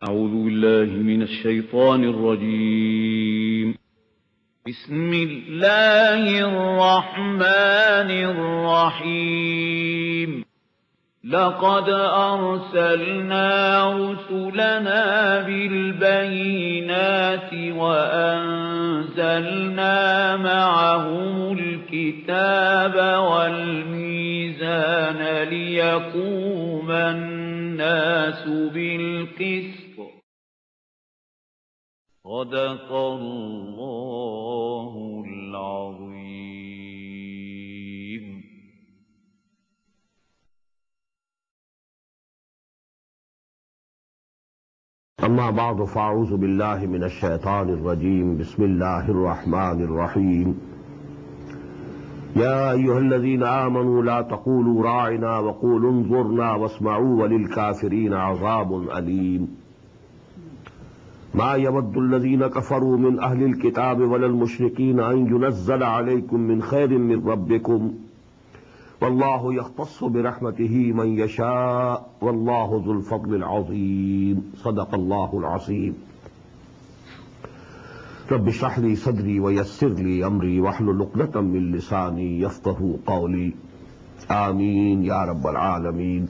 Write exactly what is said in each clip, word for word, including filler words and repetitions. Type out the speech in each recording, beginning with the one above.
أعوذ بالله من الشيطان الرجيم. بسم الله الرحمن الرحيم. لقد أرسلنا رسلنا بالبينات وأنزلنا معهم الكتاب والميزان ليقوم الناس بالقسط. صدق الله العظيم. أما بعد فأعوذ بالله من الشيطان الرجيم. بسم الله الرحمن الرحيم. يا أيها الذين آمنوا لا تقولوا راعنا وقولوا انظرنا واسمعوا وللكافرين عذاب أليم. ما يود الذين كفروا من أهل الكتاب ولا المشركين أن ينزل عليكم من خير من ربكم والله يختص برحمته من يشاء والله ذو الفضل العظيم. صدق الله العظيم. رب اشرح لي صدري ويسر لي أمري واحلل عقدة من لساني يفقهوا قولي. آمين يا رب العالمين.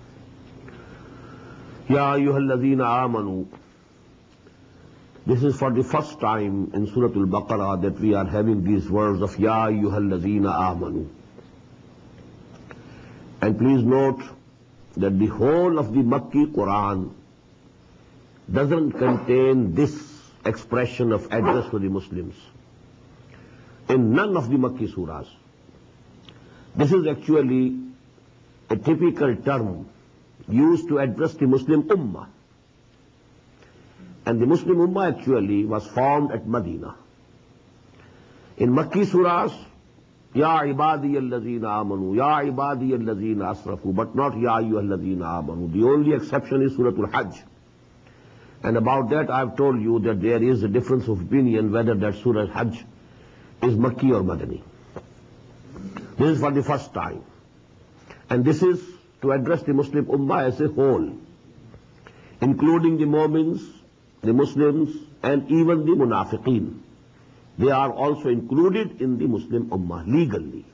يا أيها الذين آمنوا. This is for the first time in Surah Al-Baqarah that we are having these words of Ya ayyuhal ladhina amanu. And please note that the whole of the Makki Quran doesn't contain this expression of address to the Muslims. In none of the Makki surahs. This is actually a typical term used to address the Muslim Ummah. And the Muslim Ummah actually was formed at Medina. In Makki surahs, Ya ibadiyal ladhina amanu, Ya ibadiyal ladhina asrafu, but not Ya ayyuhal ladhina amanu. The only exception is Surah Al-Hajj. And about that I have told you that there is a difference of opinion whether that Surah Al-Hajj is Makki or Madani. This is for the first time. And this is to address the Muslim Ummah as a whole, including the Mu'mins, the Muslims, and even the Munafiqeen. They are also included in the Muslim Ummah legally.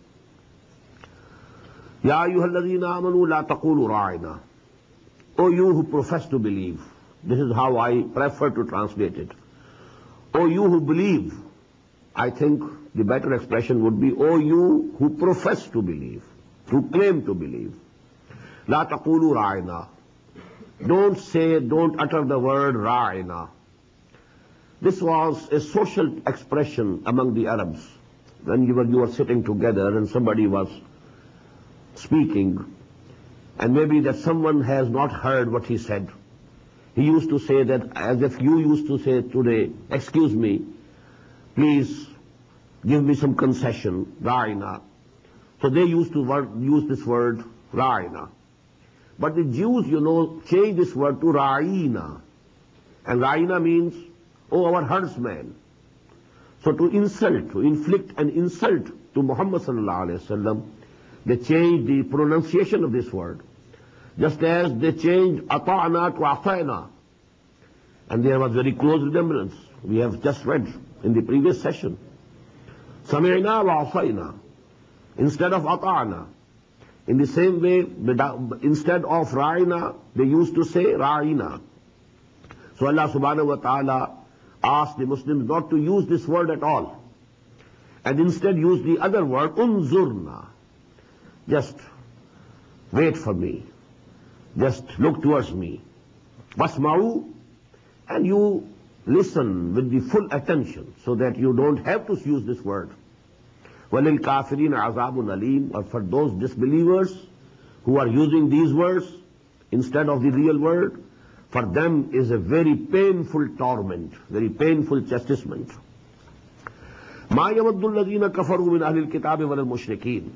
Ya ayyuhalladhina amanu la taqulu ra'ina. O you who profess to believe. This is how I prefer to translate it. O you who believe. I think the better expression would be, O you who profess to believe, who claim to believe. La taqulu ra'ina. Don't say, don't utter the word ra'ina. This was a social expression among the Arabs. When you were, you were sitting together and somebody was speaking, and maybe that someone has not heard what he said. He used to say that as if you used to say today, excuse me, please give me some concession, ra'ina. So they used to word, use this word, ra'ina. But the Jews, you know, changed this word to ra'ina. And ra'ina means, oh, our herdsman. So to insult, to inflict an insult to Muhammad sallallahu alayhi wa sallam, they changed the pronunciation of this word. Just as they changed ata'na to ata'na. And there was very close resemblance. We have just read in the previous session. Sami'na wa ata'na. Instead of ata'na. In the same way, instead of ra'ina, they used to say ra'ina. So Allah subhanahu wa ta'ala asked the Muslims not to use this word at all. And instead use the other word, unzurna. Just wait for me. Just look towards me. Wasma'u, and you listen with the full attention so that you don't have to use this word. وَلِلْ كَافِرِينَ عَذَابٌ أَلِيمٌ. Or for those disbelievers who are using these words instead of the real word, for them is a very painful torment, very painful chastisement. مَا يَوَدُّ الَّذِينَ كَفَرُوا مِنْ أَهْلِ الْكِتَابِ وَلَا الْمُشْرِكِينَ.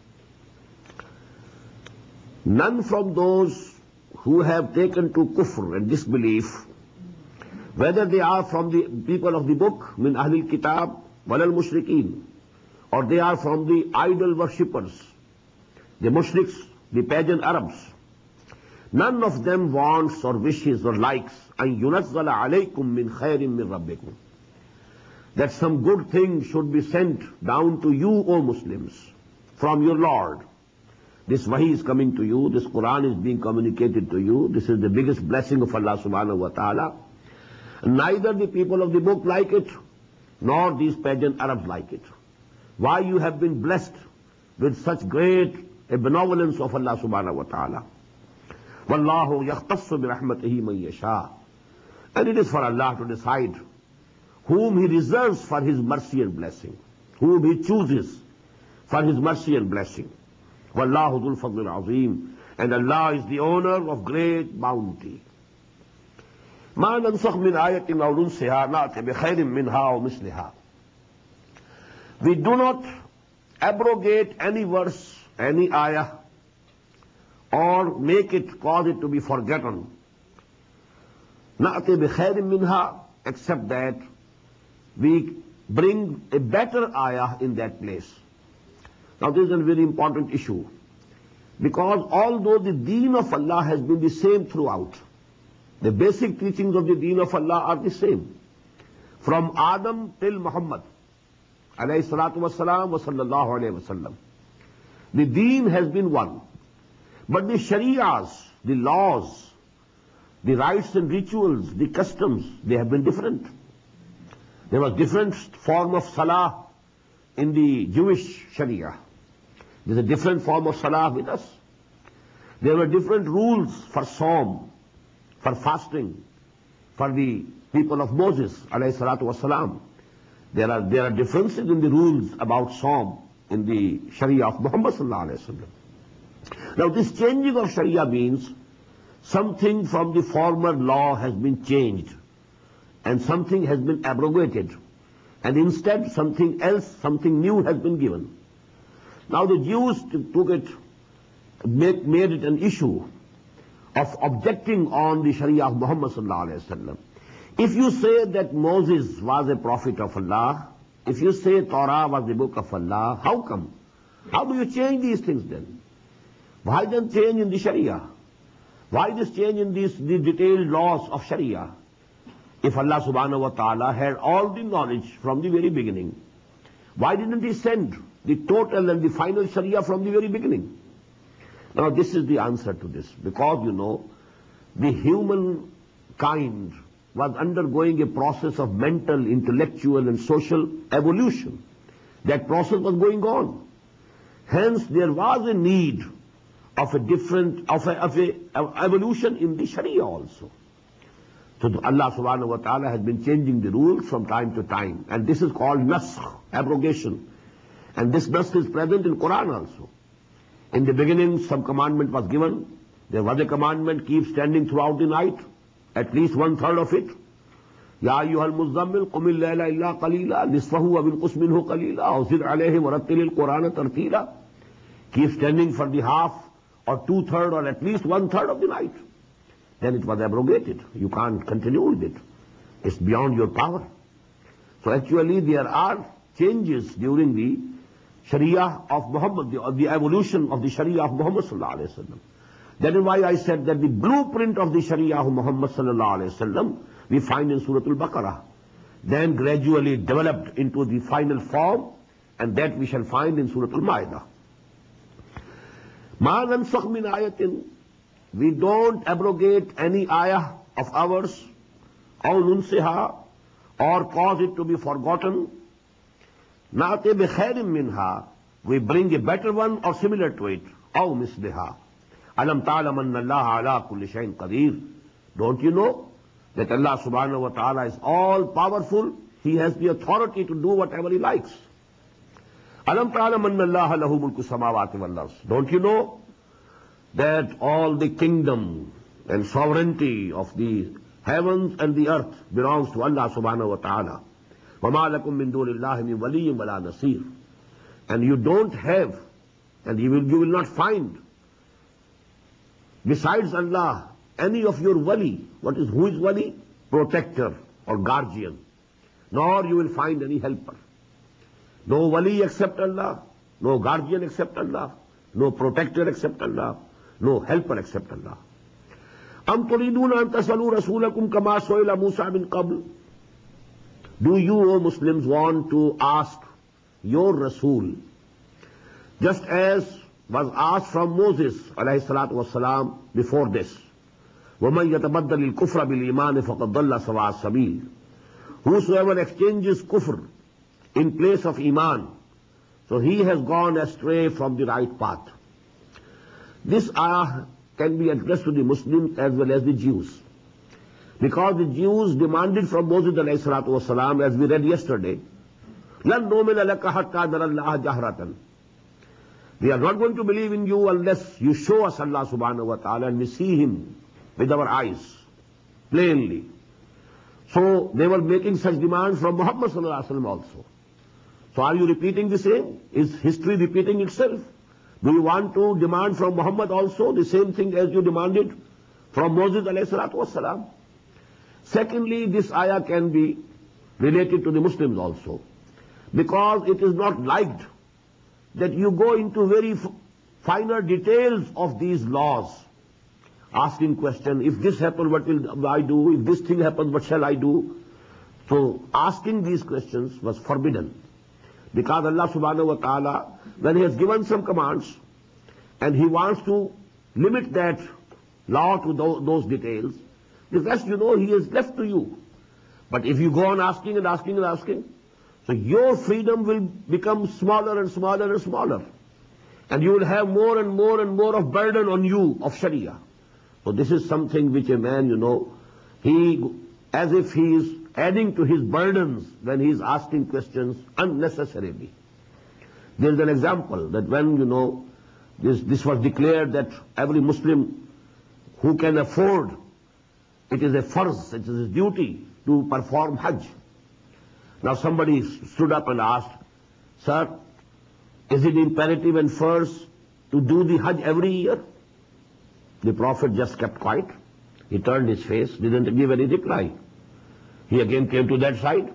None from those who have taken to kufr and disbelief, whether they are from the people of the book, min ahlil kitab, walal mushrikeen, or they are from the idol worshippers, the mushriks, the pagan Arabs. None of them wants or wishes or likes أَن يُنَزَّلَ عَلَيْكُم مِّن خَيْرٍ مِّن رَبِّكُم, that some good thing should be sent down to you, O Muslims, from your Lord. This wahi is coming to you, this Quran is being communicated to you, this is the biggest blessing of Allah subhanahu wa ta'ala. Neither the people of the book like it, nor these pagan Arabs like it. Why you have been blessed with such great a benevolence of Allah subhanahu wa ta'ala. Wallahu yakhtassu bi rahmatihi man yasha. And it is for Allah to decide whom He reserves for His mercy and blessing, whom He chooses for His mercy and blessing. Wallahu dhul fadl azim. And Allah is the owner of great bounty. ما ننسخ من آية أو ننسها نأتي بخير منها أو مثلها. We do not abrogate any verse, any ayah, or make it, cause it to be forgotten. نأتي بخير منها, except that we bring a better ayah in that place. Now this is a very important issue, because although the deen of Allah has been the same throughout, the basic teachings of the deen of Allah are the same. From Adam till Muhammad, alayhi salatu wassalam wa sallallahu alayhi wasallam. The deen has been one. But the shari'as, the laws, the rites and rituals, the customs, they have been different. There was different form of salah in the Jewish sharia. There's a different form of salah with us. There were different rules for Sawm, for fasting, for the people of Moses, alayhi salatu wasalam. There are, there are differences in the rules about Sawm in the Sharia of Muhammad sallallahu alayhi wasallam. Now this changing of Sharia means something from the former law has been changed and something has been abrogated, and instead something else, something new has been given. Now the Jews took it, made, made it an issue of objecting on the Sharia of Muhammad sallallahu alayhi wasallam. If you say that Moses was a prophet of Allah, if you say Torah was the book of Allah, how come? How do you change these things then? Why then change in the Sharia? Why this change in these the detailed laws of Sharia? If Allah subhanahu wa ta'ala had all the knowledge from the very beginning, why didn't He send the total and the final Sharia from the very beginning? Now this is the answer to this, because you know, the human kind was undergoing a process of mental, intellectual and social evolution. That process was going on. Hence there was a need of a different, of a, of a of evolution in the Sharia also. So Allah subhanahu wa ta'ala has been changing the rules from time to time, and this is called nasakh, abrogation. And this nasakh is present in Quran also. In the beginning some commandment was given, there was a commandment, keep standing throughout the night, at least one third of it. Ya ayyuhal muzammil qumil layla illa qalila nisfahu wa binqus minhu qalila aw zid alayhi wa rattilil qur'ana tartila. Keep standing for the half or two third or at least one third of the night. Then it was abrogated. You can't continue with it. It's beyond your power. So actually there are changes during the Sharia of Muhammad, the, the evolution of the Sharia of Muhammad sallallahu alayhi wa sallam. That is why I said that the blueprint of the Sharia of Muhammad sallallahu alayhi wa sallam we find in Surah Al-Baqarah, then gradually developed into the final form, and that we shall find in Surah Al-Ma'idah. Ma nansakh min ayatin, we don't abrogate any ayah of ours, aw nunsiha, or cause it to be forgotten. Na'ti bi khairin minha, we bring a better one or similar to it, aw misliha. Alam ta'lam anna Allah ala kulli shay'in qadir. Don't you know that Allah subhanahu wa ta'ala is all powerful? He has the authority to do whatever He likes. Alam ta'lam anna Allah lahu mulku samawati wal ard. Don't you know that all the kingdom and sovereignty of the heavens and the earth belongs to Allah subhanahu wa ta'ala. وَمَا لَكُم مِّن دُونِ اللَّهِ مِن وَلِيٍّ وَلَا نَصِيرٍ. And you don't have, and you will, you will not find, besides Allah, any of your wali. What is, who is wali? Protector or guardian. Nor you will find any helper. No wali except Allah, no guardian except Allah, no protector except Allah, no helper except Allah. Am turiduna an tasalu rasulakum kama su'ila Musa min qabl. Do you, O Muslims, want to ask your Rasul, just as was asked from Moses alayhi salatu wassalam before this? وَمَنْ يَتَبَدَّلِ الْكُفْرَ بِالْإِيمَانِ فَقَدْ ضَلَّ سَوَاءَ السَّبِيلِ. Whosoever exchanges kufr in place of iman, so he has gone astray from the right path. This ayah can be addressed to the Muslims as well as the Jews. Because the Jews demanded from Moses alayhi salatu wasalam, as we read yesterday, لَن نُؤْمِنَ لَكَ حَتَّى نَرَى اللَّهَ جَهْرَةً. We are not going to believe in you unless you show us Allah subhanahu wa ta'ala and we see Him with our eyes, plainly. So they were making such demands from Muhammad sallallahu alaihi wasallam also. So are you repeating the same? Is history repeating itself? Do you want to demand from Muhammad also the same thing as you demanded from Moses alayhi salatu wasalam? Secondly, this ayah can be related to the Muslims also, because it is not liked that you go into very finer details of these laws, asking question, if this happens, what will I do? If this thing happens, what shall I do? So asking these questions was forbidden, because Allah subhanahu wa ta'ala, when He has given some commands and He wants to limit that law to those details, the rest, you know, He has left to you. But if you go on asking and asking and asking, so your freedom will become smaller and smaller and smaller. And you will have more and more and more of burden on you of Sharia. So this is something which a man, you know, he, as if he is adding to his burdens when he is asking questions unnecessarily. There is an example that when, you know, this, this was declared that every Muslim who can afford, it is a farz, it is a duty to perform Hajj. Now somebody stood up and asked, sir, is it imperative and first to do the Hajj every year? The Prophet just kept quiet. He turned his face, didn't give any reply. He again came to that side.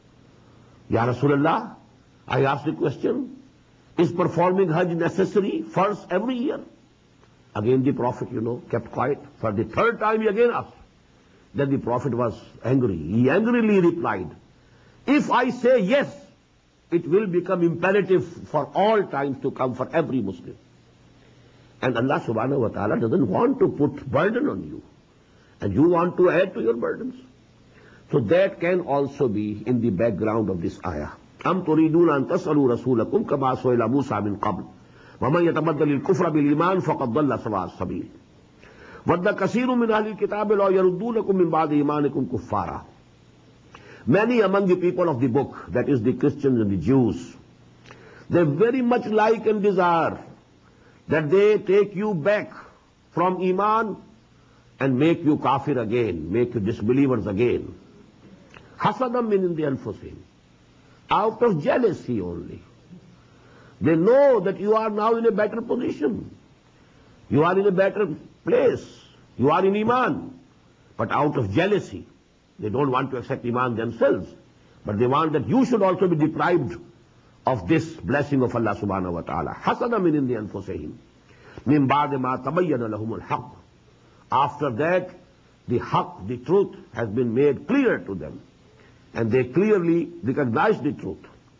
Ya Rasulullah, I asked the question, is performing Hajj necessary first every year? Again the Prophet, you know, kept quiet. For the third time he again asked. Then the Prophet was angry. He angrily replied, if I say yes, it will become imperative for all times to come for every Muslim. And Allah subhanahu wa ta'ala doesn't want to put burden on you. And you want to add to your burdens. So that can also be in the background of this ayah. أَمْ تُرِيدُونَ أَن تَسْأَلُوا رَسُولَكُمْ كَمَا سُئِلَ مُوسَى مِنْ قَبْلِ وَمَنْ يَتَبَدَّلِ الْكُفْرَ بِالْإِيمَانِ فَقَدْ ضَلَّ سَوَاءَ السَّبِيلِ وَدَّ كَثِيرٌ مِنْ أَهْلِ الْكِتَابِ لَوْ يَرُدُّونَكُمْ مِنْ بَعْدِ إِيمَانِكُمْ كُفَّارًا. Many among the people of the book, that is the Christians and the Jews, they very much like and desire that they take you back from Iman and make you kafir again, make you disbelievers again. Hasadam min indi anfusihim. Out of jealousy only. They know that you are now in a better position. You are in a better place. You are in Iman. But out of jealousy, they don't want to accept Iman themselves. But they want that you should also be deprived of this blessing of Allah subhanahu wa ta'ala. Hasada min indi anfusihim. Min ba'de ma tabayyana lahumul haqq. After that, the haqq, the truth, has been made clear to them. And they clearly recognize the truth.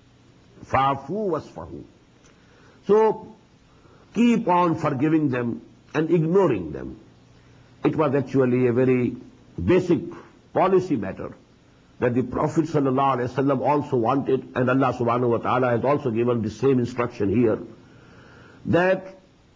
Fa'fu wasfahu. So, keep on forgiving them and ignoring them. It was actually a very basic policy matter that the Prophet sallallahu alaihi wasallam also wanted, and Allah subhanahu wa ta'ala has also given the same instruction here, that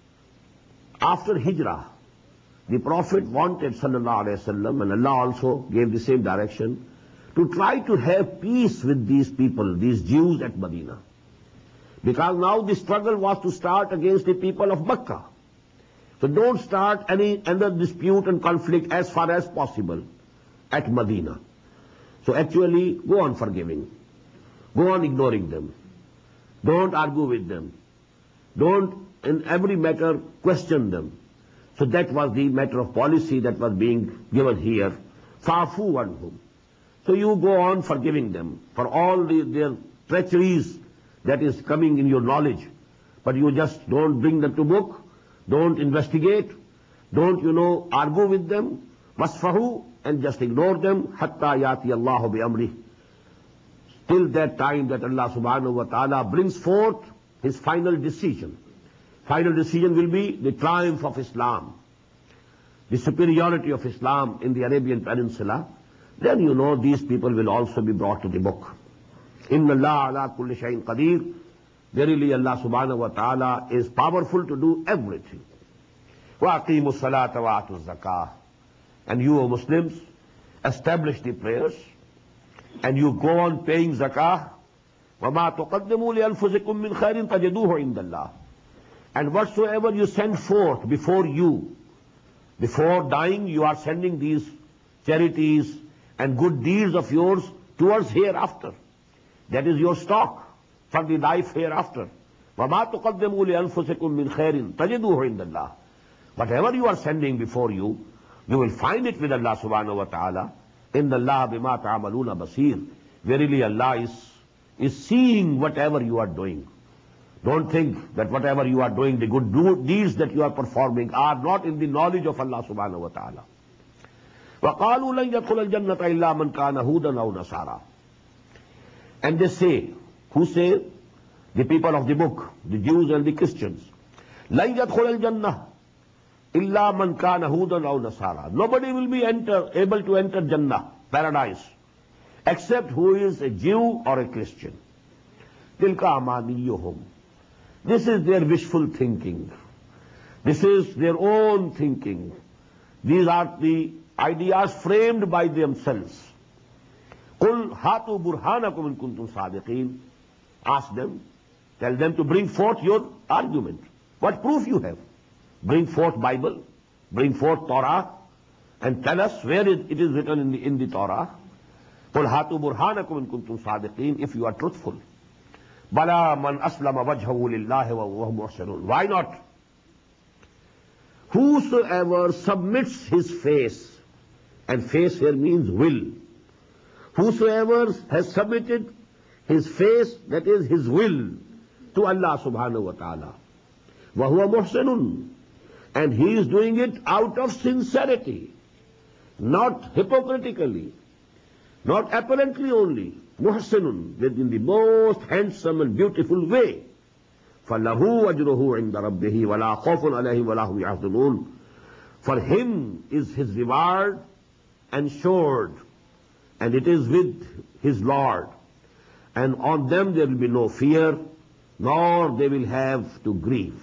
after Hijrah, the Prophet wanted sallallahu alaihi wasallam, and Allah also gave the same direction, to try to have peace with these people, these Jews at Medina. Because now the struggle was to start against the people of Mecca. So don't start any other dispute and conflict as far as possible at Medina. So actually, go on forgiving. Go on ignoring them. Don't argue with them. Don't, in every matter, question them. So that was the matter of policy that was being given here. Fa'fu anhum. So you go on forgiving them for all the, their treacheries that is coming in your knowledge. But you just don't bring them to book, don't investigate, Don't, you know, argue with them. Wasfahu, and just ignore them. Hatta yati Allahu bi amrih. Till that time that Allah subhanahu wa ta'ala brings forth his final decision. Final decision will be the triumph of Islam, the superiority of Islam in the Arabian Peninsula. Then you know these people will also be brought to the book. Inna Allah ala kulli shayin qadir. Verily Allah subhanahu wa ta'ala is powerful to do everything. Wa aqimu salata wa atu zakah. And you, O Muslims, establish the prayers, and you go on paying zakah. وَمَا تُقَدِّمُوا لِأَنفُسِكُم مِّنْ خَيْرٍ تَجِدُوهُ عِندَ اللَّهِ. And whatsoever you send forth before you, before dying, you are sending these charities and good deeds of yours towards hereafter. That is your stock for the life hereafter. وَمَا تُقَدِّمُوا لِأَنفُسِكُم مِّنْ خَيْرٍ تَجِدُوهُ عِندَ اللَّهِ. Whatever you are sending before you, you will find it with Allah subhanahu wa ta'ala. Inna Allah bima ta'amaluna basir. Verily Allah is, is seeing whatever you are doing. Don't think that whatever you are doing, the good do deeds that you are performing, are not in the knowledge of Allah subhanahu wa ta'ala. وَقَالُوا لَنْ يَدْخُلَ الْجَنَّةَ إِلَّا مَنْ كَانَ هُودًا أَوْ نَصَارًا. And they say, who say? The people of the book, the Jews and the Christians. لَنْ يَدْخُلَ الْجَنَّةَ إِلَّا مَنْ كَانَ هُودًا أَوْ نَصَارًا. Nobody will be enter, able to enter Jannah, paradise, except who is a Jew or a Christian. تِلْكَ أَمَانِيُّهُمْ. This is their wishful thinking. This is their own thinking. These are the ideas framed by themselves. قُلْ هَاتُوا بُرْهَانَكُمْ إِن كُنتُمْ صَادِقِينَ. Ask them, tell them to bring forth your argument. What proof you have? Bring forth Bible, bring forth Torah, and tell us where it is written in the, in the Torah. قُلْ هَاتُوا بُرْهَانَكُمْ إِن كُنتُمْ صَادِقِينَ. If you are truthful. بَلَا مَنْ أَسْلَمَ وَجْهَهُ لِلَّهِ وَهُوَ مُحْسِنٌ. Why not? Whosoever submits his face, and face here means will. Whosoever has submitted his face, that is his will, to Allah subhanahu wa ta'ala. وَهُوَ مُحْسِنٌ. And he is doing it out of sincerity, not hypocritically, not apparently only. Muhsinun, in the most handsome and beautiful way. فَلَهُ أَجْرُهُ عِنْدَ رَبِّهِ وَلَا خَوْفٌ عَلَيْهِمْ وَلَا هُمْ يَحْزَنُونَ. For him is his reward ensured, and it is with his Lord. And on them there will be no fear, nor they will have to grieve.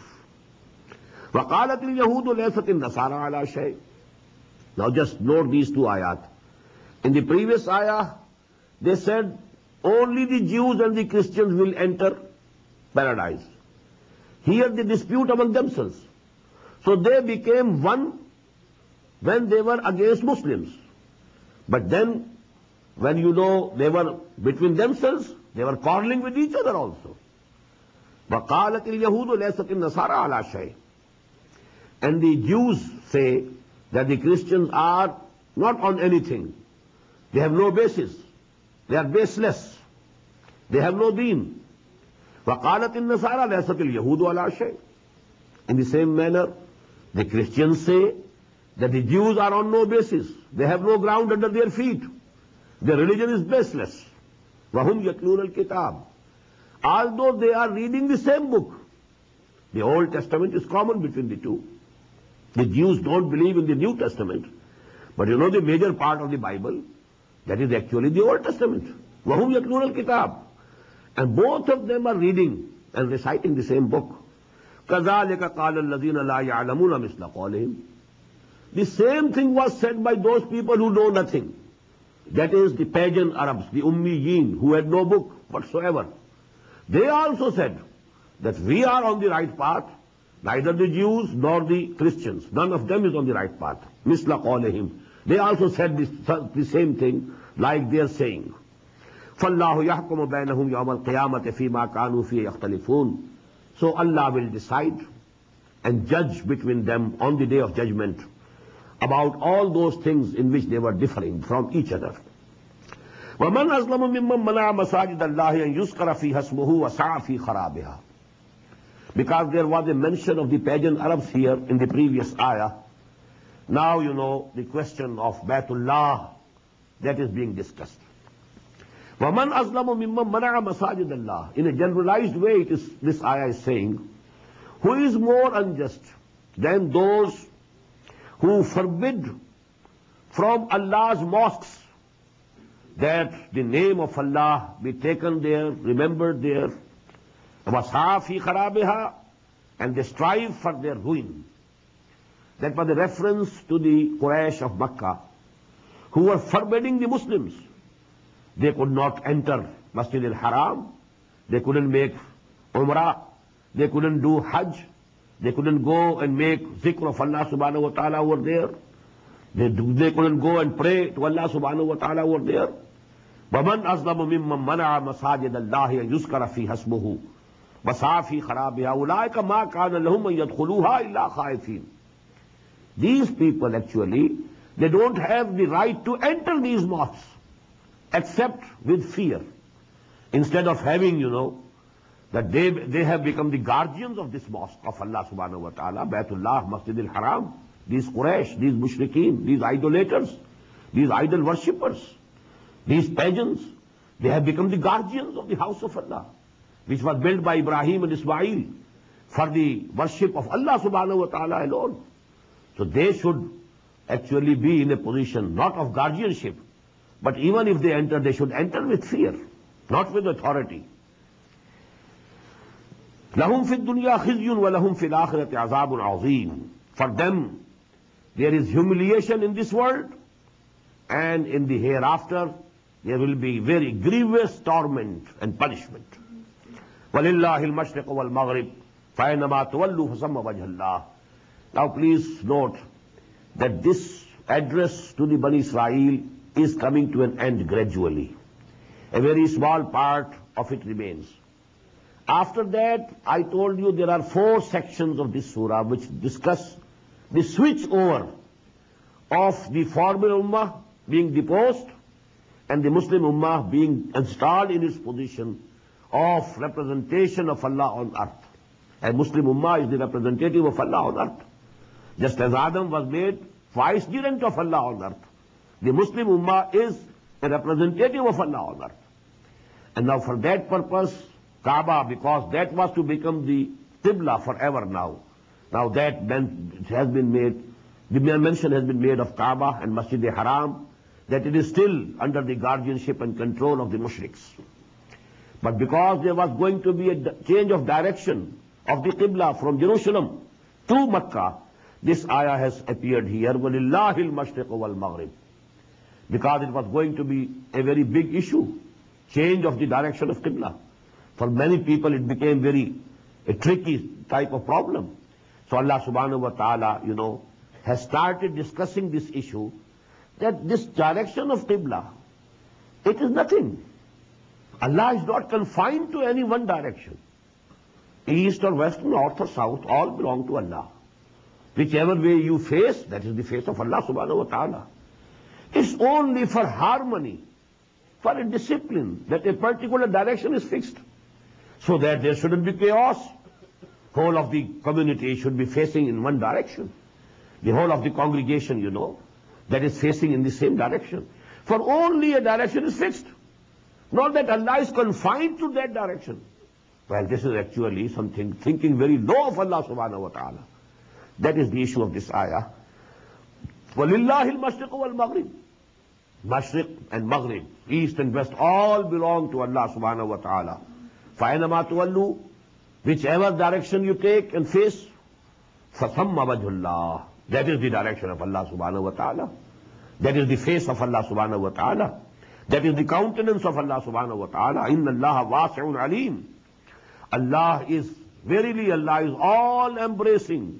وَقَالَتِ الْيَهُودُ لَيْسَتِ النَّصَارَى عَلَى شَيْءٍ. Now just note these two ayat. In the previous ayah, they said only the Jews and the Christians will enter paradise. Here they dispute among themselves. So they became one when they were against Muslims. But then, when you know they were between themselves, they were quarreling with each other also. وَقَالَتِ الْيَهُودُ لَيْسَتِ النَّصَارَى عَلَى شَيْءٍ. And the Jews say that the Christians are not on anything. They have no basis. They are baseless. They have no deen. وَقَالَتِ النَّصَارَى لَيْسَتِ الْيَهُودُ عَلَى شَيْءٍ. In the same manner, the Christians say that the Jews are on no basis. They have no ground under their feet. Their religion is baseless. وَهُمْ يَتْلُونَ الْكِتَابِ. Although they are reading the same book. The Old Testament is common between the two. The Jews don't believe in the New Testament. But you know the major part of the Bible, that is actually the Old Testament. وَهُمْ يَتْلُونَ الْكِتَابِ. And both of them are reading and reciting the same book. كَذَلِكَ قَالَ الَّذِينَ لَا يَعْلَمُونَ مِثْلَ قَوْلِهِمْ. The same thing was said by those people who know nothing. That is the pagan Arabs, the Ummiyin, who had no book whatsoever. They also said that we are on the right path. Neither the Jews nor the Christians. None of them is on the right path. مِثْلَ قَوْلِهِمْ. They also said this, the same thing like they are saying. فَاللَّهُ يَحْكُمُ بَيْنَهُمْ يَوْمَ الْقِيَامَةِ فِي مَا كَانُوا فِيهِ يَخْتَلِفُونَ. So Allah will decide and judge between them on the day of judgment about all those things in which they were differing from each other. وَمَنْ أَظْلَمُ مِمَّنْ مَنَعَ مَسَاجِدَ اللَّهِ أَنْ يُذْكَرَ فِيهَا اسْمُهُ وَسَعَى فِي خَرَابِهَا. Because there was a mention of the pagan Arabs here in the previous ayah, Now you know the question of Baytullah that is being discussed. وَمَنْ أَظْلَمُ مِمَّنْ مَنَعَ مَسَاجِدَ اللَّهِ. In a generalized way, it is, this ayah is saying, who is more unjust than those who forbid from Allah's mosques that the name of Allah be taken there, remembered there, وَسَعَى فِي خَرَابِهَا, and they strive for their ruin. That was a reference to the Quraysh of Makkah, who were forbidding the Muslims. They could not enter Masjid al-Haram, they couldn't make Umrah, they couldn't do Hajj, they couldn't go and make zikr of Allah subhanahu wa ta'ala over there. They, they couldn't go and pray to Allah subhanahu wa ta'ala over there. وَمَنْ أَظْلَمُ مِمَّنْ مَنَعَ مَسَاجِدَ اللَّهِ أَنْ يُذْكَرَ فِيهَا اسْمُهُ وَسَعَى فِي خَرَابِهَا أُولَٰئِكَ مَا كَانَ لَهُمْ أَنْ يَدْخُلُوهَا إِلَّا خَائِفِينَ. These people actually, they don't have the right to enter these mosques except with fear. Instead of having, you know, that they, they have become the guardians of this mosque of Allah subhanahu wa ta'ala, Baytullah, Masjid al-Haram, these Quraysh, these mushrikeen, these idolaters, these idol worshippers, these pagans, they have become the guardians of the house of Allah, which was built by Ibrahim and Ismail for the worship of Allah subhanahu wa ta'ala alone. So they should actually be in a position not of guardianship, but even if they enter, they should enter with fear, not with authority. لَهُمْ فِي الدُّنْيَا خِزْيٌ وَلَهُمْ فِي الْآخِرَةِ عَذَابٌ عَظِيمٌ. For them, there is humiliation in this world, and in the hereafter, there will be very grievous torment and punishment. وَلِلَّهِ الْمَشْرِقُ وَالْمَغْرِبُ فَأَيْنَمَا تُوَلُّوا فَثَمَّ وَجْهَ اللَّهِ. Now please note that this address to the Bani Israel is coming to an end gradually. A very small part of it remains. After that, I told you there are four sections of this surah which discuss the switch over of the former ummah being deposed and the Muslim ummah being installed in its position of representation of Allah on earth. And Muslim ummah is the representative of Allah on earth. Just as Adam was made vicegerent of Allah on earth, the Muslim ummah is a representative of Allah on earth. And now for that purpose, Kaaba, because that was to become the Qibla forever now. Now that then has been made, the mention has been made of Kaaba and Masjid al-Haram, that it is still under the guardianship and control of the mushriks. But because there was going to be a change of direction of the Qibla from Jerusalem to Makkah, this ayah has appeared here, وَلِلَّهِ الْمَشْرِقُ وَالْمَغْرِبُ. Because it was going to be a very big issue, change of the direction of Qibla. For many people it became very a tricky type of problem. So Allah subhanahu wa ta'ala, you know, has started discussing this issue, that this direction of Qibla, it is nothing. Allah is not confined to any one direction. East or west, north or south, all belong to Allah. Whichever way you face, that is the face of Allah subhanahu wa ta'ala. It's only for harmony, for a discipline, that a particular direction is fixed, so that there shouldn't be chaos. Whole of the community should be facing in one direction. The whole of the congregation, you know, that is facing in the same direction. For only a direction is fixed. Not that Allah is confined to that direction. Well, this is actually something, thinking very low of Allah subhanahu wa ta'ala. That is the issue of this ayah. وَلِلَّهِ الْمَشْرِقُ وَالْمَغْرِبُ. Mashriq and Maghrib, East and West, all belong to Allah subhanahu wa ta'ala. فَأَيْنَمَا تُوَلُّوا, whichever direction you take and face, فَثَمَّ وَجْهُ اللَّهِ. That is the direction of Allah subhanahu wa ta'ala. That is the face of Allah subhanahu wa ta'ala. That is the countenance of Allah subhanahu wa ta'ala. إِنَّ اللَّهَ وَاسِعٌ عَلِيمٌ. Allah is, verily Allah is all embracing,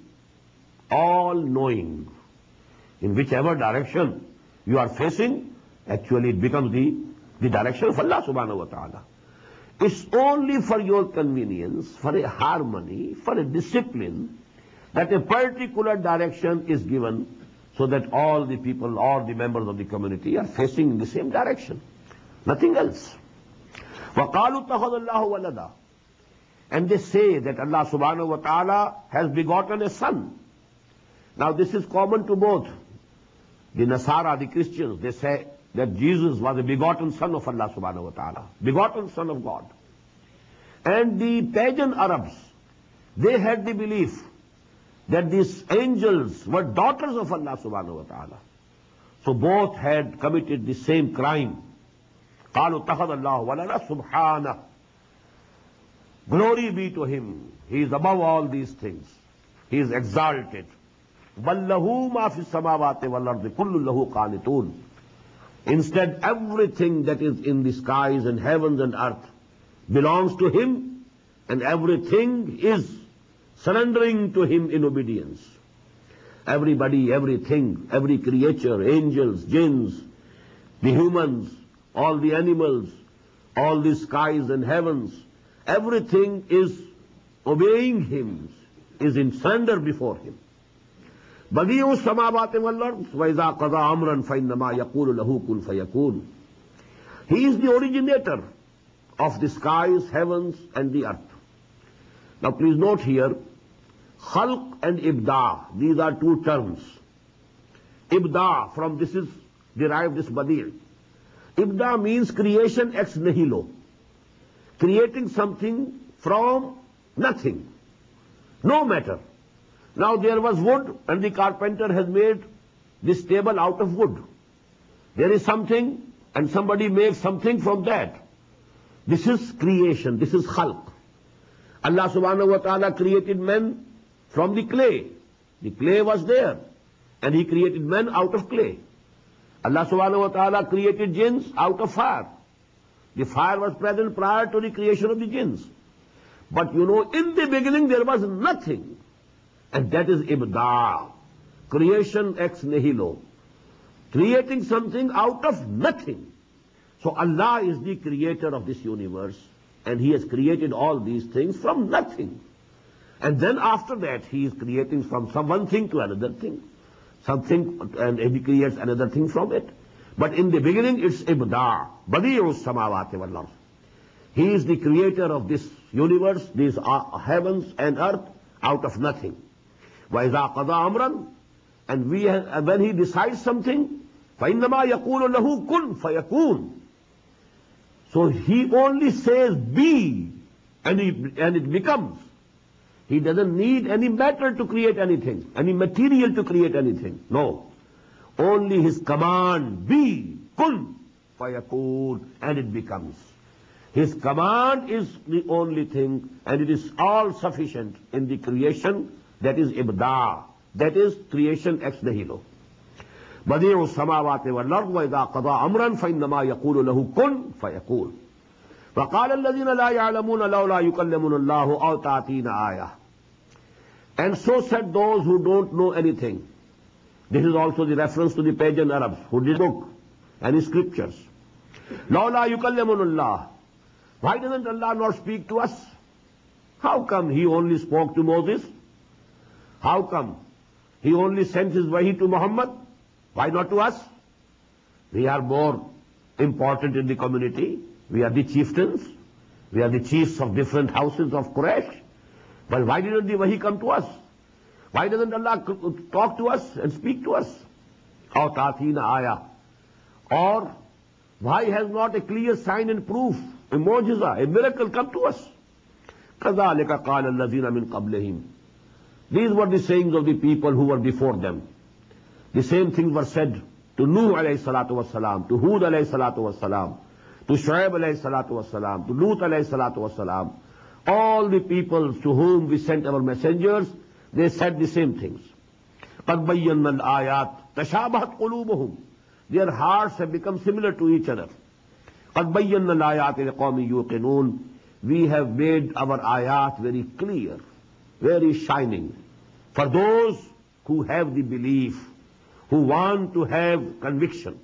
all knowing. In whichever direction you are facing, actually it becomes the, the direction of Allah subhanahu wa ta'ala. It's only for your convenience, for a harmony, for a discipline, that a particular direction is given, so that all the people, all the members of the community are facing in the same direction. Nothing else. وَقَالُوا اتَّخَذَ اللَّهُ وَلَدًا. And they say that Allah subhanahu wa ta'ala has begotten a son. Now this is common to both. The Nasara, the Christians, they say that Jesus was a begotten son of Allah subhanahu wa ta'ala, begotten son of God. And the pagan Arabs, they had the belief that these angels were daughters of Allah subhanahu wa ta'ala. So both had committed the same crime. قَالُوا اتَّخَذَ اللَّهُ وَلَدًا سُبْحَانَهُ. Glory be to him. He is above all these things. He is exalted. وَلَّهُ مَا فِي السَّمَاوَاتِ وَالْأَرْضِ كُلُّ لَهُ قَانِتُونَ. Instead, everything that is in the skies and heavens and earth belongs to him, and everything is surrendering to him in obedience. Everybody, everything, every creature, angels, jinns, the humans, all the animals, all the skies and heavens, everything is obeying him, is in surrender before him. بَدِيعُ السَّمَاوَاتِ وَالْأَرْضِ وَإِذَا قَضَى أَمْرًا فَإِنَّمَا يَقُولُ لَهُ كُنْ فَيَكُونُ. He is the originator of the skies, heavens and the earth. Now please note here, khalq and ibda, these are two terms. Ibda, from this is derived this badi'. Ibda means creation ex nihilo, creating something from nothing, no matter. Now there was wood and the carpenter has made this table out of wood. There is something and somebody makes something from that. This is creation, this is khalq. Allah subhanahu wa ta'ala created men from the clay. The clay was there and he created men out of clay. Allah subhanahu wa ta'ala created jinns out of fire. The fire was present prior to the creation of the jinns. But you know, in the beginning there was nothing. And that is ibda, creation ex nihilo, creating something out of nothing. So Allah is the creator of this universe, and he has created all these things from nothing. And then after that he is creating from some one thing to another thing, something, and he creates another thing from it. But in the beginning it's ibda, badi'u samawati wal ard. He is the creator of this universe, these heavens and earth, out of nothing. وَإِذَا قَضَى أَمْرًا, and we have, when he decides something, فَإِنَّمَا يَقُولُ لَهُ كُنْ فَيَكُونُ. So he only says be, and, he, and it becomes. He doesn't need any matter to create anything, any material to create anything. No. Only his command, be, kun, fayakun, and it becomes. His command is the only thing, and it is all sufficient in the creation. That is ibda, that is creation ex nihilo. بَدِيعُ السَّمَاوَاتِ وَالْأَرْضِ وَإِذَا قَضَى أَمْرًا فَإِنَّمَا يَقُولُ لَهُ كُنْ فَيَكُونُ. وَقَالَ الَّذِينَ لَا يَعْلَمُونَ لَوْلَا يُكَلِّمُنَ اللَّهُ أَوْ تَأْتِينَ آيَةٌ. And so said those who don't know anything. This is also the reference to the pagan Arabs who did book and scriptures. لَوْلَا يُكَلِّمُنَ اللَّهُ. Why doesn't Allah not speak to us? How come he only spoke to Moses? How come he only sent his wahi to Muhammad? Why not to us? We are more important in the community. We are the chieftains. We are the chiefs of different houses of Quraysh. But why didn't the wahi come to us? Why doesn't Allah talk to us and speak to us? Aw ta'atina ayah. Or why has not a clear sign and proof, a mu'jiza, a miracle come to us? كَذَلِكَ قَالَ الَّذِينَ مِنْ قَبْلِهِمْ. These were the sayings of the people who were before them. The same things were said to Nuh alayhi salatu wasalam, to Hud alayhi salatu wasalam, to Shu'aib alayhi salatu wasalam, to Lut alayhi salatu wasalam. All the people to whom we sent our messengers, they said the same things. قَدْ بَيَّنَّا الْآيَاتِ تَشَابَهَتْ قُلُوبُهُمْ. Their hearts have become similar to each other. قَدْ بَيَّنَّا الْآيَاتِ لِقَوْمٍ يُوقِنُونَ. We have made our ayat very clear, very shining, for those who have the belief, who want to have conviction.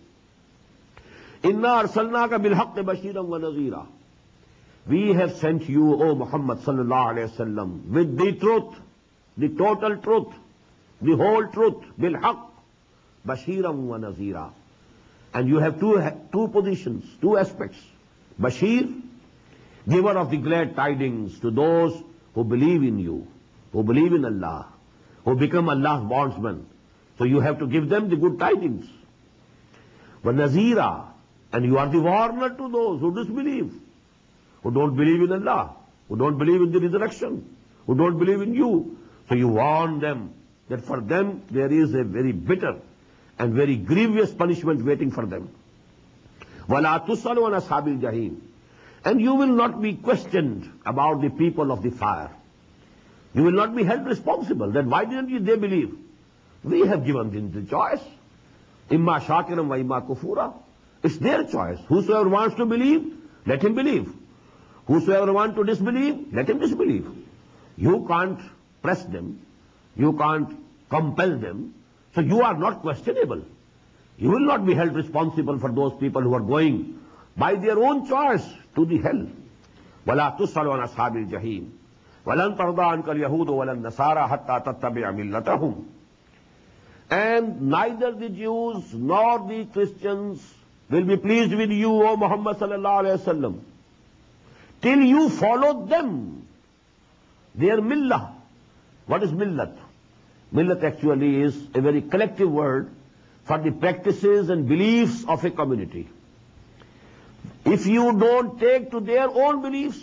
إِنَّا أَرْسَلْنَاكَ بِالْحَقِّ بَشِيرًا وَنَذِيرًا. We have sent you, O Muhammad sallallahu alayhi wa sallam, with the truth, the total truth, the whole truth, بِالْحَقِّ بَشِيرًا وَنَذِيرًا. And you have two, two positions, two aspects. Bashir, giver of the glad tidings to those who believe in you, who believe in Allah, who become Allah's bondsmen. So you have to give them the good tidings. وَنَذِيرًا, and you are the warner to those who disbelieve, who don't believe in Allah, who don't believe in the resurrection, who don't believe in you. So you warn them that for them there is a very bitter and very grievous punishment waiting for them. وَلَا تُسْأَلُ عَنْ أَصْحَابِ الْجَحِيمِ, and you will not be questioned about the people of the fire. You will not be held responsible that why didn't they believe? We have given them the choice. Imma shakiram wa imma kufura. It's their choice. Whosoever wants to believe, let him believe. Whosoever wants to disbelieve, let him disbelieve. You can't press them. You can't compel them. So you are not questionable. You will not be held responsible for those people who are going by their own choice to the hell. وَلَا تُسْأَلُ عَنْ أَصْحَابِ الْجَحِيمِ وَلَنْ تَرْضَىٰ عَنْكَ الْيَهُودُ وَلَا النَّصَارَىٰ حَتَّىٰ تَتَّبِعَ مِلَّتَهُمْ. And neither the Jews nor the Christians will be pleased with you, O Muhammad sallallahu alayhi wa sallam, till you follow them, their millah. What is millat? Millat actually is a very collective word for the practices and beliefs of a community. If you don't take to their own beliefs,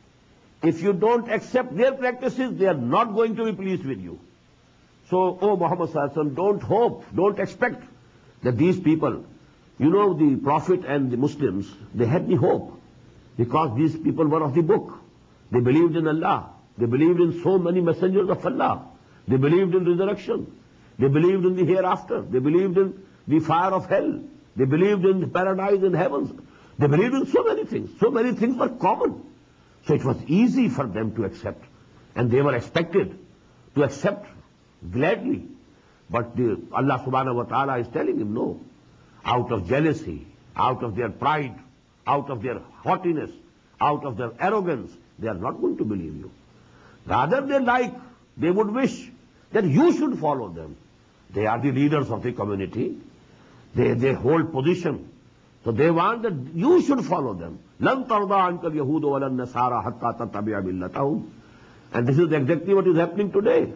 if you don't accept their practices, they are not going to be pleased with you. So, O Muhammad sallallahu alaihi wasallam, don't hope, don't expect that these people, you know, the Prophet and the Muslims, they had the hope because these people were of the book. They believed in Allah. They believed in so many messengers of Allah. They believed in resurrection. They believed in the hereafter. They believed in the fire of hell. They believed in paradise and heavens. They believed in so many things. So many things were common. So it was easy for them to accept. And they were expected to accept gladly. But the, Allah subhanahu wa ta'ala is telling him no. Out of jealousy, out of their pride, out of their haughtiness, out of their arrogance, they are not going to believe you. Rather they like, they would wish that you should follow them. They are the leaders of the community. They, they hold position. So they want that you should follow them. لَن تَرْضَىٰ عَنْكَ الْيَهُودُ وَلَا النَّصَارَىٰ حَتَّىٰ تَتَّبِعَ مِلَّتَهُمْ. And this is exactly what is happening today.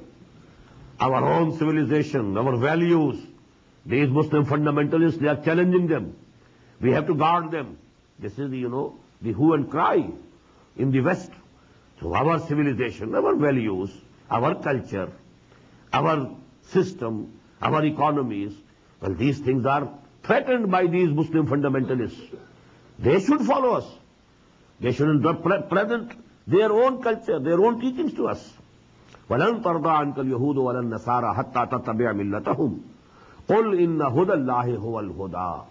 Our own civilization, our values, these Muslim fundamentalists, they are challenging them. We have to guard them. This is, you know, the hue and cry in the West. So our civilization, our values, our culture, our system, our economies, well, these things are threatened by these Muslim fundamentalists. They should follow us. They shouldn't pre present their own culture, their own teachings to us. وَلَنْ تَرْضَىٰ عَنْكَ الْيَهُودُ وَلَا النَّصَارَىٰ حَتَّىٰ تَتَّبِعَ مِلَّتَهُمْ قُلْ إِنَّ هُدَى اللَّهِ هُوَ الْهُدَىٰ.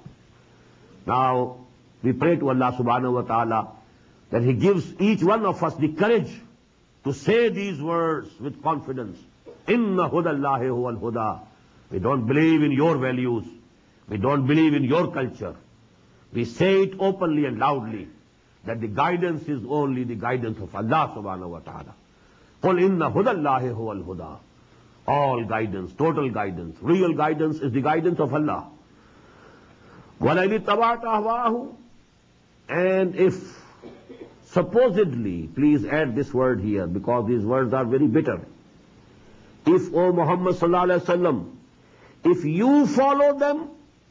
Now, we pray to Allah subhanahu wa ta'ala that He gives each one of us the courage to say these words with confidence. إِنَّ هُدَى اللَّهِ هُوَ الْهُدَىٰ. We don't believe in your values. We don't believe in your culture. We say it openly and loudly that the guidance is only the guidance of Allah subhanahu wa ta'ala. قُلْ إِنَّ هُدَى اللَّهِ هُوَ الْهُدَىٰ. All guidance, total guidance, real guidance is the guidance of Allah. وَلَئِنِ اتَّبَعْتَ أَهْوَاءَهُمْ. And if supposedly, please add this word here because these words are very bitter. If, O Muhammad sallallahu alayhi wa sallam, if you follow them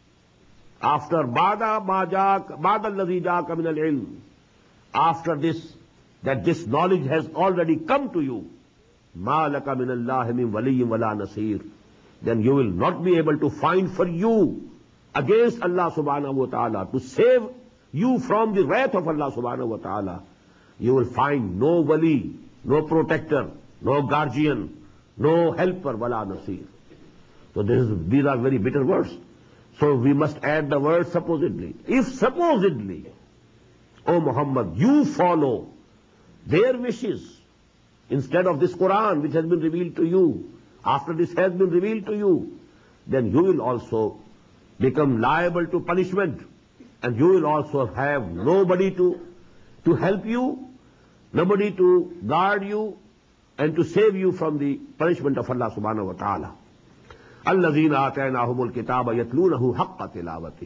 after ba'da ma ja'aka ba'da alladhi ja'aka min al-ilm, after this, that this knowledge has already come to you, ma laka min Allah min waliyyin wala nasir, then you will not be able to find for you against Allah subhanahu wa ta'ala to save you from the wrath of Allah subhanahu wa ta'ala. You will find no wali, no protector, no guardian, no helper, wala nasir. So this is, these are very bitter words. So we must add the word supposedly. If supposedly, O Muhammad, you follow their wishes instead of this Quran which has been revealed to you, after this has been revealed to you, then you will also become liable to punishment, and you will also have nobody to, to help you, nobody to guard you, and to save you from the punishment of Allah subhanahu wa ta'ala. الَّذِينَ آتَيْنَاهُمُ الْكِتَابَ يَتْلُونَهُ حَقَّ تِلَاوَتِهِ.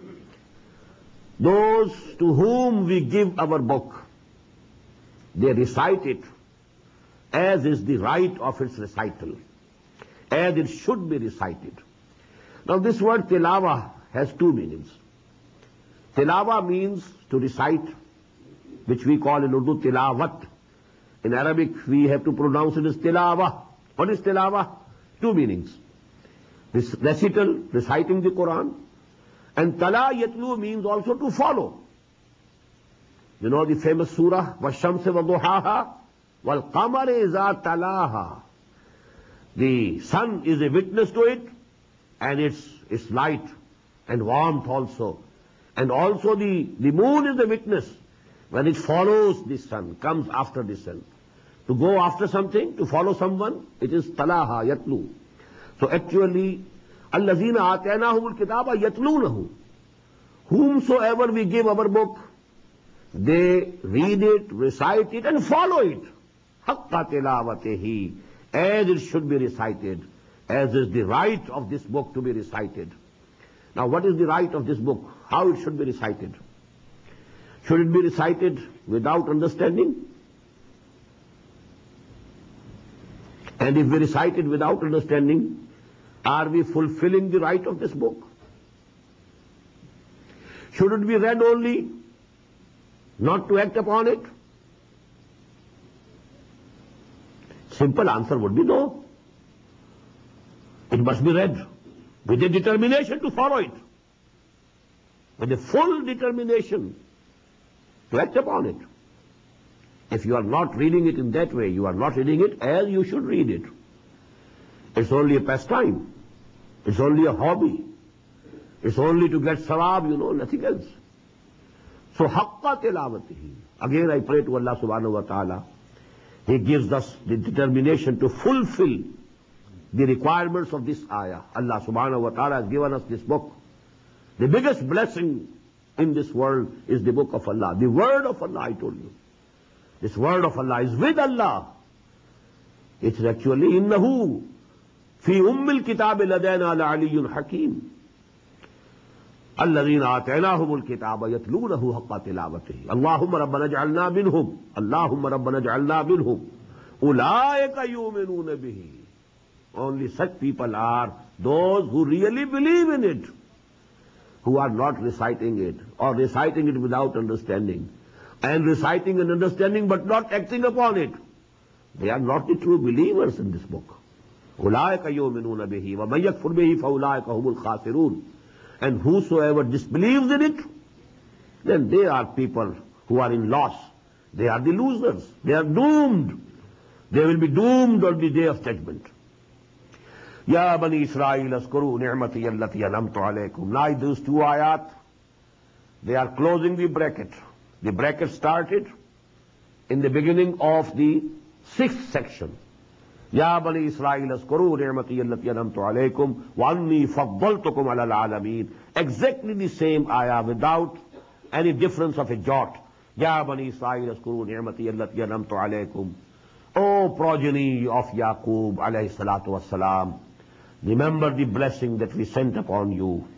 Those to whom we give our book, they recite it as is the right of its recital. as it should be recited. Now this word tilawa has two meanings. Tilawa means to recite, which we call in Urdu tilawat. In Arabic we have to pronounce it as tilawa. What is tilawa? Two meanings. This recital, reciting the Quran, and tala yatlu means also to follow. You know the famous surah, وَالشَّمْسِ وَضُحَاهَا وَالْقَمَرِ إِذَا تَلَاهَا. The sun is a witness to it, and its, its light and warmth also. And also the, the moon is the witness when it follows the sun, comes after the sun. To go after something, to follow someone, it is talaha, yatlu. So actually, الَّذِينَ آتَيْنَاهُمُ الْكِتَابَ يَتْلُونَهُ. Whomsoever we give our book, they read it, recite it, and follow it. حَقَّ تِلَاوَتِهِ, as it should be recited, as is the right of this book to be recited. Now what is the right of this book? How it should be recited? Should it be recited without understanding? And if we recite it without understanding, are we fulfilling the right of this book? Should it be read only, not to act upon it? Simple answer would be no. It must be read with a determination to follow it, with a full determination to act upon it. If you are not reading it in that way, you are not reading it as you should read it. It's only a pastime. It's only a hobby. It's only to get sawab, you know, nothing else. So, haqqa tilawatihi. Again I pray to Allah subhanahu wa ta'ala. He gives us the determination to fulfill the requirements of this ayah. Allah subhanahu wa ta'ala has given us this book. The biggest blessing in this world is the book of Allah. The word of Allah, I told you. This word of Allah is with Allah. It's actually innahu fi ummil kitab ladayna la'aliyyun hakim. الذين آتيناهم الكتاب يتلونه حق تلاوته اللهم ربنا اجعلنا منهم اللهم ربنا اجعلنا منهم أولئك يؤمنون به. Only such people are those who really believe in it, who are not reciting it or reciting it without understanding, and reciting and understanding but not acting upon it. They are not the true believers in this book. أولئك يؤمنون به ومن يكفر به فأولئك هم الخاسرون. And whosoever disbelieves in it, then they are people who are in loss. They are the losers. They are doomed. They will be doomed on the day of judgment. Ya Bani Israel, askuru ni'mati allati anamtu alaykum. Now those two ayat, they are closing the bracket. The bracket started in the beginning of the sixth section. Ya Bani Israel, askuru ni'mati allati anamtu alaykum wa anni faddaltukum ala al-alamin. Exactly the same ayah without any difference of a jot. Ya Bani Israel, askuru ni'mati allati anamtu alaykum. O progeny of Yaqub alayhi salatu wassalam, remember the blessing that we sent upon you.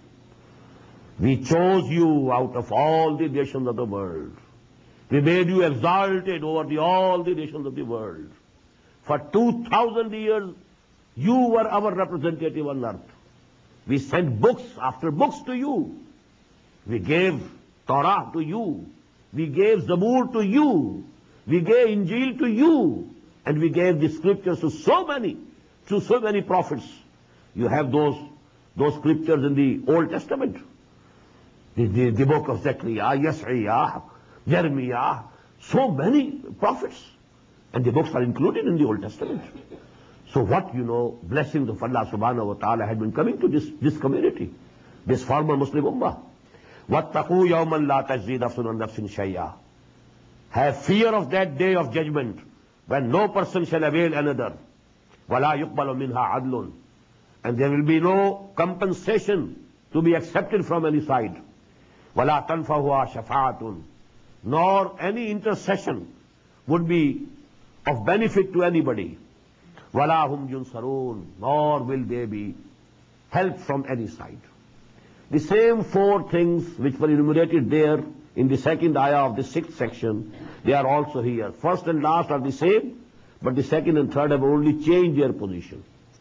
We chose you out of all the nations of the world. We made you exalted over the, all the nations of the world. For two thousand years, you were our representative on earth. We sent books after books to you. We gave Torah to you. We gave Zabur to you. We gave Injil to you. And we gave the scriptures to so many, to so many prophets. You have those, those scriptures in the Old Testament. The, the, the book of Zechariah, Yesaiah, Jeremiah, so many prophets. And the books are included in the Old Testament. So what, you know, blessings of Allah subhanahu wa ta'ala had been coming to this, this community, this former Muslim ummah. وَاتَّقُوا يَوْمًا لَا تَجْزِي نَفْسٌ عَنْ نَفْسٍ شَيْئًا. Have fear of that day of judgment, when no person shall avail another. وَلَا يُقْبَلُ مِنْهَا عَدْلٌ. And there will be no compensation to be accepted from any side. وَلَا تَنْفَعُهَا شَفَاعَةٌ. Nor any intercession would be of benefit to anybody. وَلَا هُمْ يُنْصَرُونَ. Nor will they be helped from any side. The same four things which were enumerated there in the second ayah of the sixth section, they are also here. First and last are the same, but the second and third have only changed their position.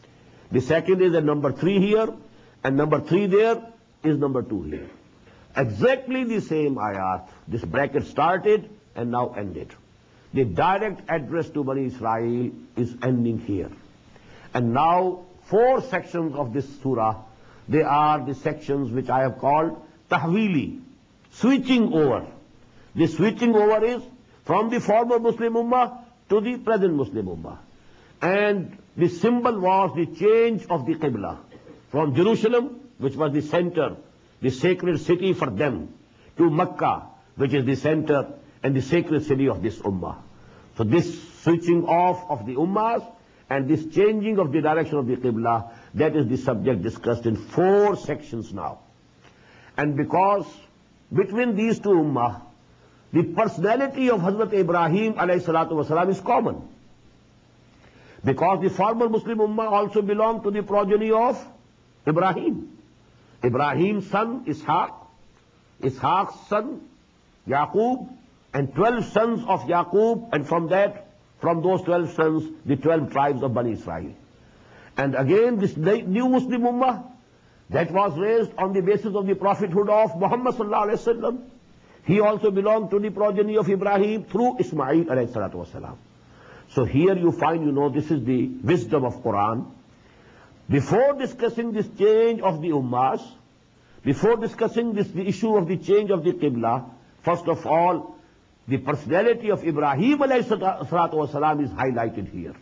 The second is a number three here, and number three there is number two here. Exactly the same ayat. This bracket started and now ended. The direct address to Bani Israel is ending here. And now four sections of this surah, they are the sections which I have called tahwili, switching over. The switching over is from the former Muslim Ummah to the present Muslim Ummah. And the symbol was the change of the Qibla from Jerusalem, which was the center, the sacred city for them, to Mecca, which is the center and the sacred city of this Ummah. So this switching off of the Ummahs and this changing of the direction of the Qibla, that is the subject discussed in four sections now. And because between these two Ummah, the personality of Hazrat Ibrahim alayhi salatu wasalam is common. Because the former Muslim Ummah also belonged to the progeny of Ibrahim. Ibrahim's son Ishaq, Ishaq's son Yaqub, and twelve sons of Yaqub, and from that, from those twelve sons, the twelve tribes of Bani Israel. And again, this new Muslim Ummah, that was raised on the basis of the prophethood of Muhammad sallallahu alaihi wasallam. He also belonged to the progeny of Ibrahim through Ismail alayhi salatu wasalam. So here you find, you know, this is the wisdom of Quran. Before discussing this change of the Ummahs, before discussing this, the issue of the change of the Qibla, first of all, the personality of Ibrahim alayhi salatu wasalam is highlighted here.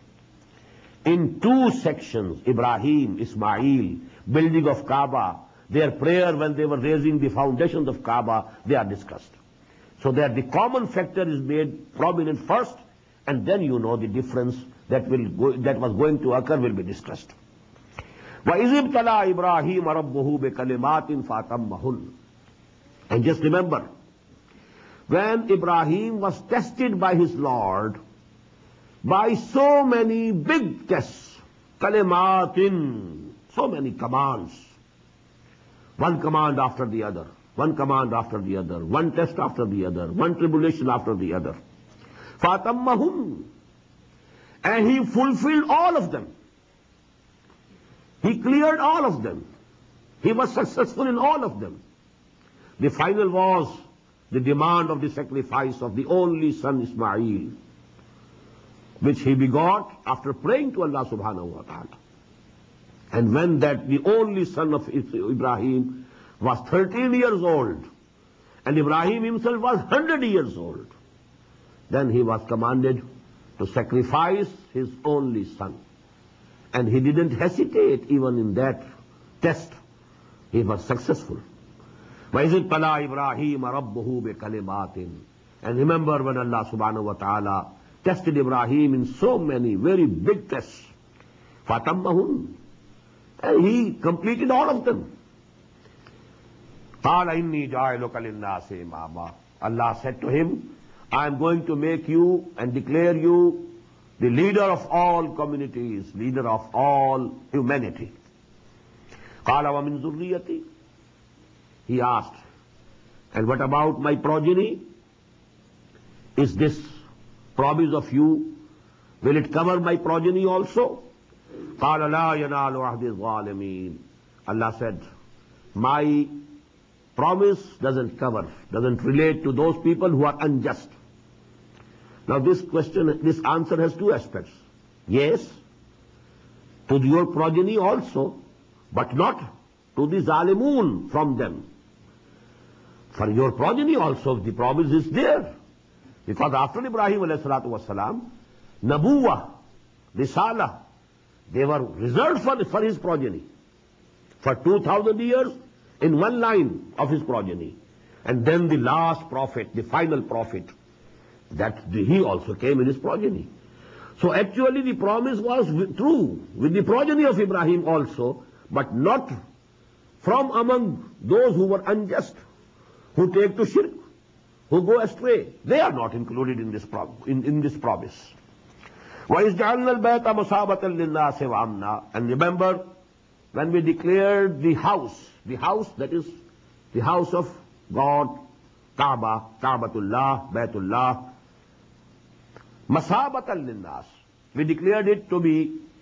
In two sections, Ibrahim, Ismail, building of Kaaba, their prayer when they were raising the foundations of Kaaba, they are discussed. So that the common factor is made prominent first, and then you know the difference that will go, that was going to occur will be discussed. وَإِذِ ابْتَلَىٰ إِبْرَاهِيمَ رَبُّهُ بِكَلِمَاتٍ فَأَتَمَّهُنَّ. And just remember, when Ibrahim was tested by his Lord by so many big tests, kalimatin, so many commands, one command after the other, one command after the other, one test after the other, one tribulation after the other. فَأَتَمَّهُنَّ. And he fulfilled all of them. He cleared all of them. He was successful in all of them. The final was the demand of the sacrifice of the only son Ismail, which he begot after praying to Allah subhanahu wa ta'ala. And when that the only son of Ibrahim was thirteen years old, and Ibrahim himself was one hundred years old, then he was commanded to sacrifice his only son. And he didn't hesitate even in that test. He was successful. وَإِذِ ابْتَلَىٰ إِبْرَاهِيمَ رَبُّهُ بِكَلِمَاتٍ. And remember when Allah subhanahu wa ta'ala tested Ibrahim in so many very big tests. فَأَتَمَّهُنَّ. And he completed all of them. قَالَ إِنِّي جَاعِلُكَ لِلنَّاسِ إِمَامًا. Allah said to him, I am going to make you and declare you the leader of all communities, leader of all humanity. قَالَ وَمِن ذُرِّيَّتِي. He asked, and what about my progeny? Is this promise of you, will it cover my progeny also? قَالَ لَا يَنَالُ عَهْدِ الظَّالِمِينَ. Allah said, my promise doesn't cover, doesn't relate to those people who are unjust. Now this question, this answer has two aspects. Yes, to your progeny also, but not to the zalimun from them. For your progeny also the promise is there. Because after Ibrahim alayhi salatu wasalam, Nabuwa, Risala, they were reserved for, for his progeny. For two thousand years in one line of his progeny. And then the last prophet, the final prophet, that the, he also came in his progeny. So actually the promise was with, true with the progeny of Ibrahim also, but not from among those who were unjust, who take to shirk, who go astray. They are not included in this, pro in, in this promise. وَإِذْ جَعَلْنَا الْبَيْتَ مَصَابَةً لِلنَّاسِ وَأَمْنًا. And remember, when we declared the house, the house that is the house of God, Kaaba, Kaabatullah, Baytullah, Masabatan linnas. We declared it to be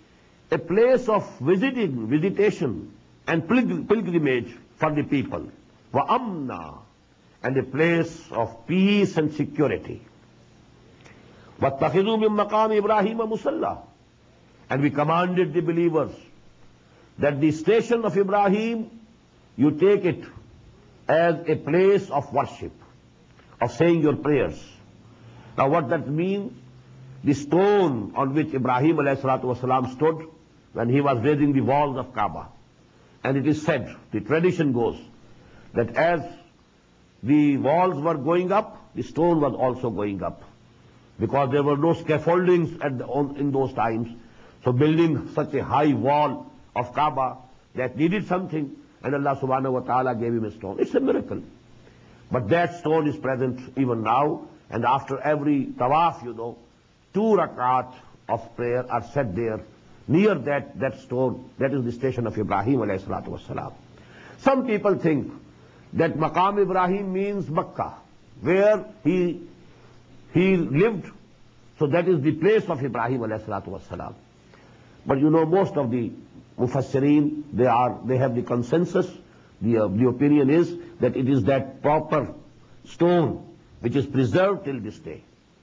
a place of visiting, visitation and pilgr- pilgrimage for the people. Wa amna, and a place of peace and security. وَاتَّخِذُوا مِن مَّقَامِ إِبْرَاهِيمَ مُصَلَّى, and we commanded the believers that the station of Ibrahim, you take it as a place of worship, of saying your prayers. Now what that means? The stone on which Ibrahim alayhi salatu wasalam stood when he was raising the walls of Kaaba. And it is said, the tradition goes, that as the walls were going up, the stone was also going up. Because there were no scaffoldings at the, on, in those times. So building such a high wall of Kaaba, that needed something, and Allah subhanahu wa ta'ala gave him a stone. It's a miracle. But that stone is present even now, and after every tawaf, you know, two rakat of prayer are said there, near that, that stone. That is the station of Ibrahim alayhi salatu wassalam. Some people think that Maqam Ibrahim means Makkah, where he, he lived, so that is the place of Ibrahim alayhi salatu wassalam. But you know, most of the Mufassirin, they are, they have the consensus, the, uh, the opinion is that it is that proper stone which is preserved till this day.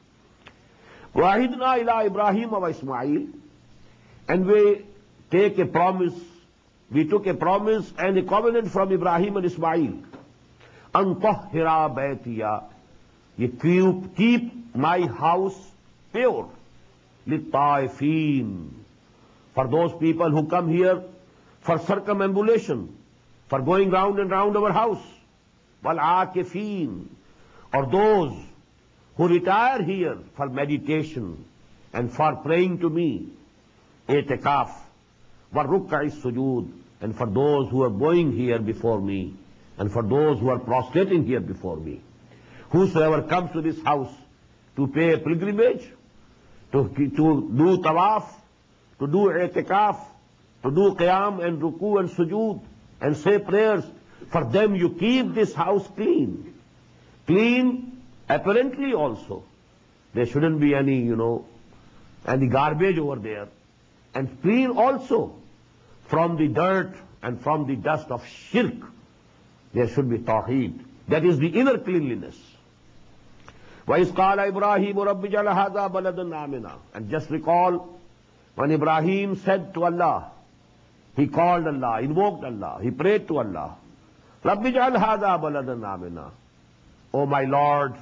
وَعِهِدْنَا إِلَىٰ إِبْرَاهِيمَ وَإِسْمَعِيلَ, and we take a promise, we took a promise and a covenant from Ibrahim and Ismail. أَن طَهِّرَا بَيْتِيَا, you keep, keep my house pure. لِلطَّائِفِينَ, for those people who come here for circumambulation, for going round and round our house. وَالْعَاكِفِينَ, or those who retire here for meditation and for praying to me. I'tikaf. وَالرُّكَّعِ السُّجُودِ, and for those who are going here before me, and for those who are prostrating here before me. Whosoever comes to this house to pay a pilgrimage, to, to do tawaf, to do i'tikaf, to do qiyam and ruku and sujood, and say prayers, for them you keep this house clean. Clean apparently also. There shouldn't be any, you know, any garbage over there. And clean also from the dirt and from the dust of shirk. There should be tawheed. That is the inner cleanliness. وَإِذْ قَالَ إِبْرَاهِيمُ رَبِّ اجْعَلْ هَٰذَا بَلَدًا آمِنًا, and just recall when Ibrahim said to Allah, he called Allah, invoked Allah, he prayed to Allah, رَبِّ اجْعَلْ هَٰذَا بَلَدًا آمِنًا, O my Lord,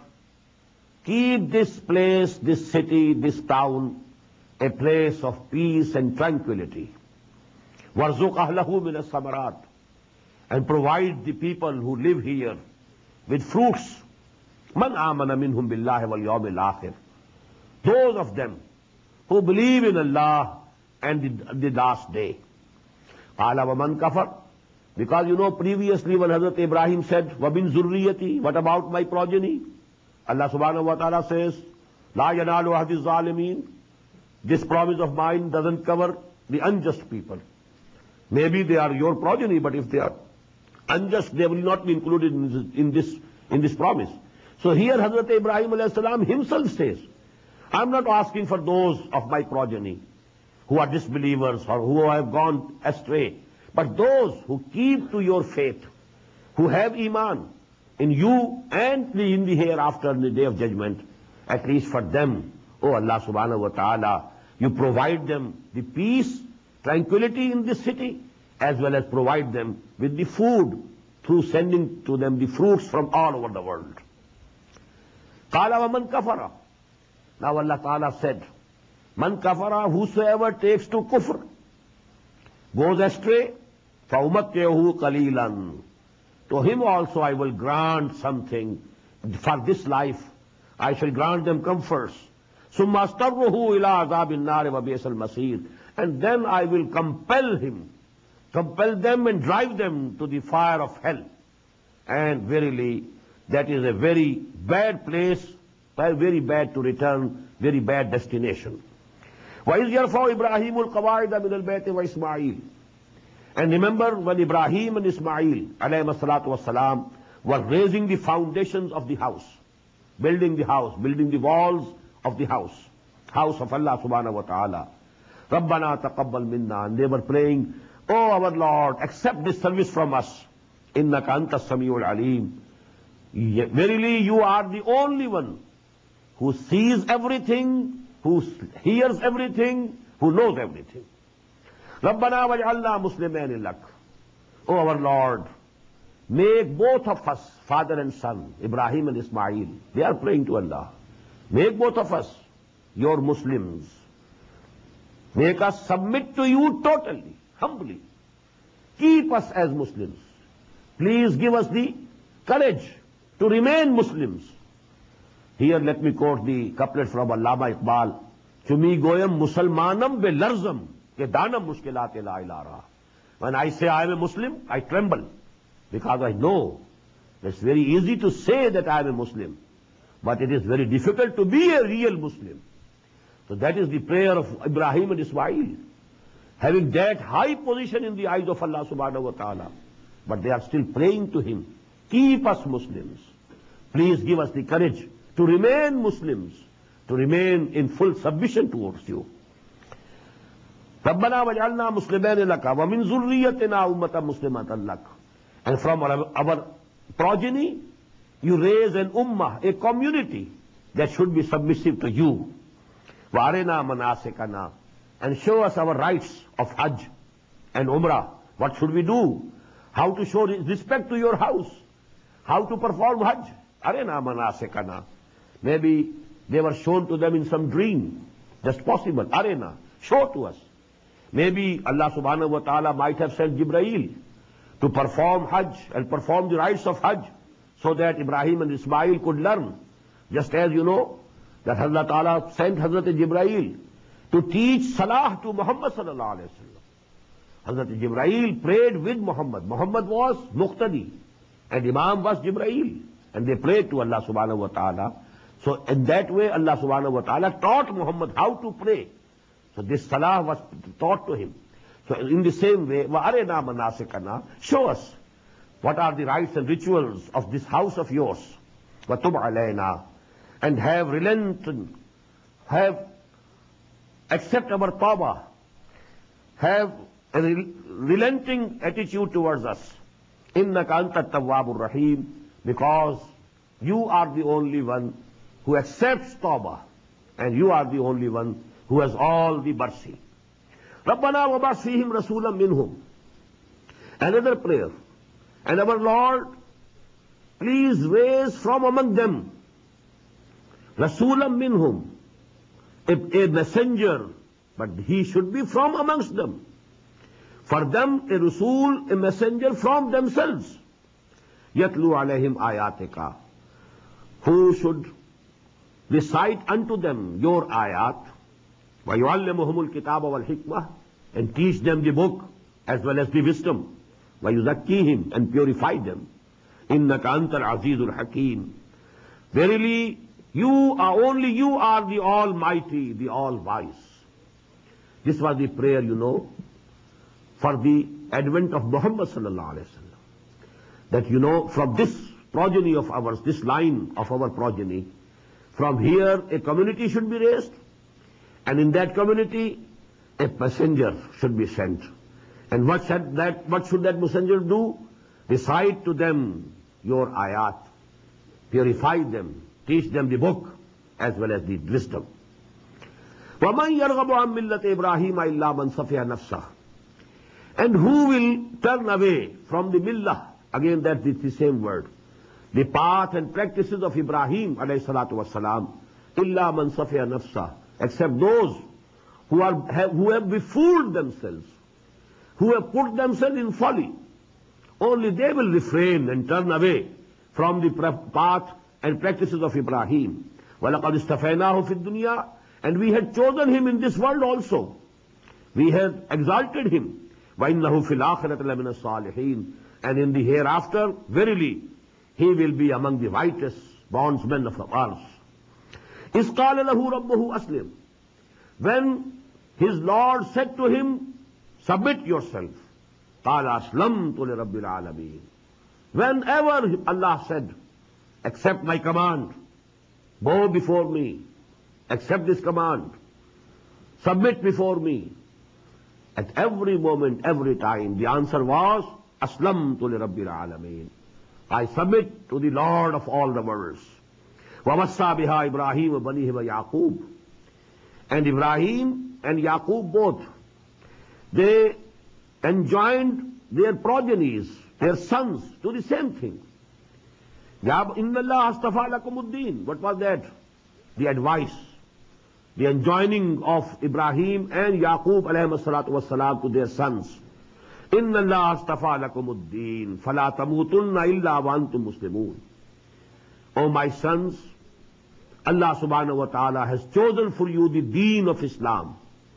keep this place, this city, this town, a place of peace and tranquility. وَارْزُقْ أَهْلَهُ مِنَ الثَّمَرَاتِ, and provide the people who live here with fruits. مَنْ آمَنَ مِنْهُمْ بِاللَّهِ وَالْيَوْمِ الْآخِرِ, those of them who believe in Allah and the, the last day. قَالَ وَمَنْ كَفَرَ, because you know previously when Hazrat Ibrahim said, وَبِنْ ذُرِّيَّتِي, what about my progeny? Allah subhanahu wa ta'ala says, لَا يَنَالُ أَحْدِ الظَّالِمِينَ, this promise of mine doesn't cover the unjust people. Maybe they are your progeny, but if they are unjust, they will not be included in this, in this, in this promise. So here Hazrat Ibrahim alayhi salam himself says, I'm not asking for those of my progeny who are disbelievers or who have gone astray, but those who keep to your faith, who have iman in you and in the hereafter, in the day of judgment, at least for them, oh Allah subhanahu wa ta'ala, you provide them the peace, tranquility in this city, as well as provide them with the food through sending to them the fruits from all over the world. قَالَ وَمَنْ كَفَرَ, now Allah Ta'ala said, Man kafara, whosoever takes to kufr, goes astray, فَأُمَتِّعُهُ قَلِيلًا, to him also I will grant something for this life. I shall grant them comforts. ثُمَّ أَسْتَرُّهُ إِلَىٰ عَذَابِ النَّارِ وَبِئْسَ الْمَصِيرِ, and then I will compel him, compel them and drive them to the fire of hell. And verily, that is a very bad place, very bad to return, very bad destination. وَإِذْ يَرْفَعُ إِبْرَاهِيمُ الْقَوَاعِدَ مِنَ الْبَيْتِ وَإِسْمَاعِيلُ, and remember when Ibrahim and Ismail alayhi salatu wassalam were raising the foundations of the house, building the house, building the walls of the house, house of Allah subhanahu wa ta'ala. Rabbana taqabbal minna. And they were praying, oh our Lord, accept this service from us. Innaka anta samiul alim. Verily you are the only one who sees everything, who hears everything, who knows everything. Rabbana waj'alna muslimain lak. Oh our Lord, make both of us, father and son, Ibrahim and Ismail, they are praying to Allah. Make both of us your Muslims. Make us submit to you totally, humbly. Keep us as Muslims. Please give us the courage to remain Muslims. Here let me quote the couplet from Allama Iqbal. Chumi goyam musalmanam be larzam ke danam mushkilat la ilara. When I say I am a Muslim, I tremble because I know it's very easy to say that I am a Muslim, but it is very difficult to be a real Muslim. So that is the prayer of Ibrahim and Ismail, having that high position in the eyes of Allah subhanahu wa ta'ala. But they are still praying to Him, keep us Muslims. Please give us the courage to remain Muslims, to remain in full submission towards you. رَبَّنَا وَجْعَلْنَا مُسْلِمَيْنِ لَكَ وَمِنْ ذُرِّيَّتِنَا أُمَّةً مُسْلِمَةً لَكَ. And from our, our progeny, you raise an ummah, a community that should be submissive to you. وَأَرِنَا مَنَاسِكَنَا. And show us our rights of Hajj and Umrah. What should we do? How to show respect to your house? How to perform Hajj? Arena manasikana. Maybe they were shown to them in some dream. That's possible. Arena. Show to us. Maybe Allah subhanahu wa ta'ala might have sent Jibreel to perform Hajj and perform the rites of Hajj so that Ibrahim and Ismail could learn. Just as you know that Allah ta'ala sent Hazrat Jibreel to teach Salah to Muhammad sallallahu alayhi wa sallam. Hazrat Jibreel prayed with Muhammad. Muhammad was Muqtadi and Imam was Jibreel. And they prayed to Allah subhanahu wa ta'ala. So in that way Allah subhanahu wa ta'ala taught Muhammad how to pray. So this salah was taught to him. So in the same way, وَأَرِنَا مَنَاسِكَنَا. Show us what are the rites and rituals of this house of yours. وَتُبْ عَلَيْنَا. And have relented, have accept our tawbah, have a relenting attitude towards us. إِنَّكَ أَنْتَ التَّوَّابُ الرَّحِيمُ. Because you are the only one who accepts tawbah, and you are the only one who has all the mercy. رَبَّنَا وَبَعْثْ فِيهِمْ رَسُولًا مِّنْهُمْ. Another prayer. And our Lord, please raise from among them رَسُولًا مِّنْهُمْ, a, a messenger, but he should be from amongst them. For them, a Rasul, a messenger from themselves. يَتْلُو عَلَيْهِمْ آيَاتِكَ. Who should recite unto them your ayat. وَيُعَلِّمُهُمُ الْكِتَابَ وَالْحِكْمَةِ. And teach them the book as well as the wisdom. وَيُزَكِّيهِمْ. And purify them. إِنَّكَ أَنْتَ الْعَزِيزُ الْحَكِيمُ. Verily, you are only you are the Almighty, the All-Wise. This was the prayer, you know, for the advent of Muhammad sallallahu alaihi wasallam. That, you know, from this progeny of ours, this line of our progeny, from here a community should be raised, and in that community a messenger should be sent. And what should that, what should that messenger do? Recite to them your ayat, purify them, teach them the book as well as the wisdom. وَمَنْ يَرْغَبُ عَنْ مِلَّةِ إِبْرَاهِيمَ إِلَّا مَنْ صَفِيَ نَفْسَهُ. And who will turn away from the millah? Again, that is the same word. The path and practices of Ibrahim alayhi salatu wasalam. إِلَّا مَنْ صَفِيَ نَفْسَهُ. Except those who, are, have, who have befooled themselves, who have put themselves in folly. Only they will refrain and turn away from the path and practices of Ibrahim. وَلَقَدْ اسْتَفَيْنَاهُ فِي الدُّنْيَا. And we had chosen him in this world also. We had exalted him. وَإِنَّهُ فِي الْآخِرَةِ لَمِنَ الصَّالِحِينَ. And in the hereafter, verily, he will be among the righteous bondsmen of ours. إِذْ قَالَ لَهُ رَبُّهُ أَسْلِمْ. When his Lord said to him, submit yourself. قَالَ أَسْلَمْتُ لِرَبِّ الْعَالَمِينَ. Whenever Allah said, accept my command, bow before me, accept this command, submit before me, At every moment, every time, the answer was, Aslamtu li Rabbil Alameen. I submit to the Lord of all the worlds. وَوَصَّى بِهَا إِبْرَاهِيمُ بَنِيهِ وَيَعْقُوبُ. And Ibrahim and Yaqub both, they enjoined their progenies, their sons, to the same thing. Ya inna Allah astafa lakumuddin. What was that? The advice, the enjoining of Ibrahim and Yaqub alayhi salatu wassalam to their sons. Inna Allah astafa lakumuddin. Fala tamutunna illa wa antum muslimun. O my sons, Allah subhanahu wa ta'ala has chosen for you the deen of Islam.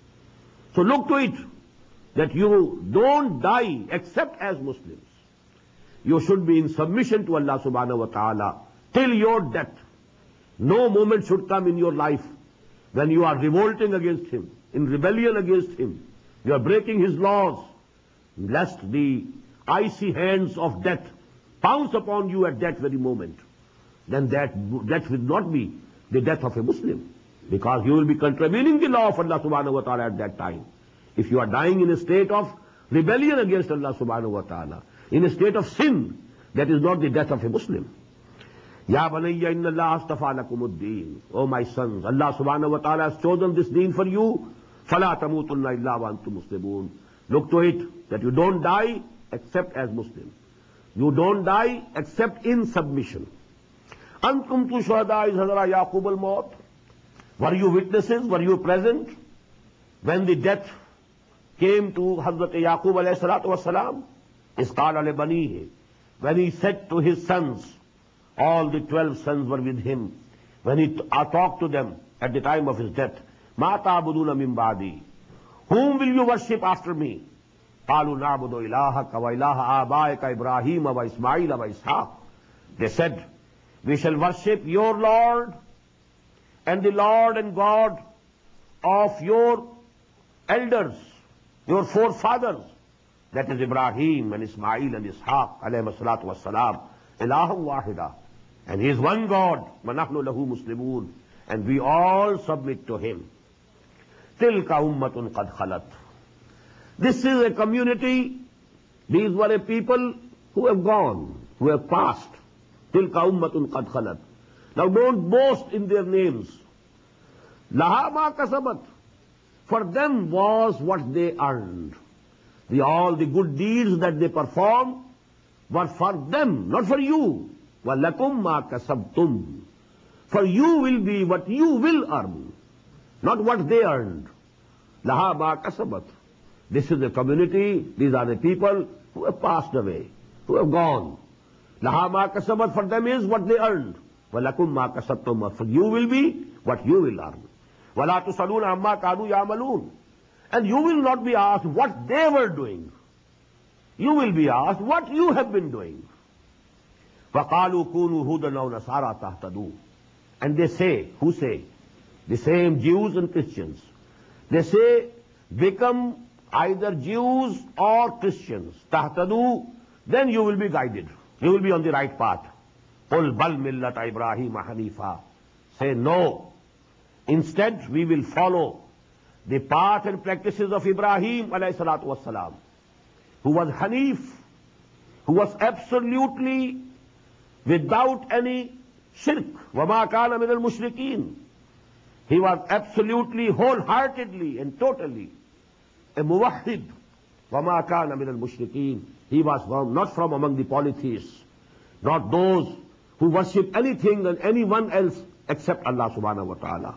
So look to it that you don't die except as Muslims. You should be in submission to Allah subhanahu wa ta'ala till your death. No moment should come in your life when you are revolting against Him, in rebellion against Him. You are breaking His laws, lest the icy hands of death pounce upon you at that very moment. Then that death will not be the death of a Muslim, because you will be contravening the law of Allah subhanahu wa ta'ala at that time. If you are dying in a state of rebellion against Allah subhanahu wa ta'ala, in a state of sin, that is not the death of a Muslim. Ya banayya inna Allah astafa lakumuddin. O my sons, Allah subhanahu wa ta'ala has chosen this deen for you. Fala tamutunna illa wa antum muslimun. Look to it that you don't die except as Muslims. You don't die except in submission. Antum tu shuhada iz hadara Yaqub al-maut. Were you witnesses? Were you present when the death came to Hazrat Yaqub alayhi salatu wassalam? Isqala li banihi. When he said to his sons, all the twelve sons were with him, when he uh, talked to them at the time of his death, Ma ta'buduna min ba'di. Whom will you worship after me? Qalu na'budu ilahaka wa ilaha abaika Ibrahim wa Ismail wa Ishaq. They said, we shall worship your Lord and the Lord and God of your elders, your forefathers, that is Ibrahim and Ismail and Ishaq alayhi salatu wassalam, ilahum wahida. And he is one God, وَنَحْنُ لَهُ مُسْلِمُونَ, and we all submit to him. تِلْكَ أُمَّةٌ قَدْ خَلَتْ. This is a community, these were a people who have gone, who have passed. تِلْكَ أُمَّةٌ قَدْ خَلَتْ. Now don't boast in their names. لَهَا مَا كَسَبَتْ. For them was what they earned. The, all the good deeds that they performed were for them, not for you. وَلَكُمْ مَا كَسَبْتُمْ. For you will be what you will earn, not what they earned. لَهَا مَا كَسَبَتْ. This is the community, these are the people who have passed away, who have gone. لَهَا مَا كَسَبَتْ. For them is what they earned. وَلَكُمْ مَا كَسَبْتُمْ. For you will be what you will earn. وَلَا تُسَلُونَ عَمَّا كَانُوا يَعْمَلُونَ. And you will not be asked what they were doing. You will be asked what you have been doing. وَقَالُوا كُونُوا هُودًا أَوْ نَصَارَىٰ تَهْتَدُوا. And they say, who say? The same Jews and Christians. They say, become either Jews or Christians. تَهْتَدُوا. Then you will be guided. You will be on the right path. قُلْ بَلْ مِلَّةَ إِبْرَاهِيمَ حَنِيفًا. Say no. Instead, we will follow the path and practices of Ibrahim alayhi salatu wassalam, who was Hanif, who was absolutely without any shirk. وَمَا كَانَ مِنَ الْمُشْرِكِينَ. He was absolutely, wholeheartedly and totally a muwahhid. وَمَا كَانَ مِنَ الْمُشْرِكِينَ. He was from, not from among the polytheists, not those who worship anything and anyone else except Allah subhanahu wa ta'ala.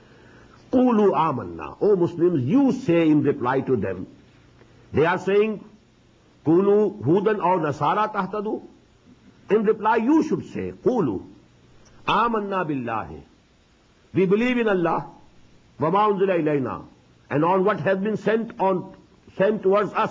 قُولُوا آمَنَّا. O Muslims, you say in reply to them, they are saying, كُونُوا هُودًا أَوْ نَصَارَىٰ تَهْتَدُوا. In reply, you should say, قُولُوا آمَنَّا بِاللَّهِ. We believe in Allah, وَمَا أُنزِلَ إِلَيْنَا, and on what has been sent on sent towards us.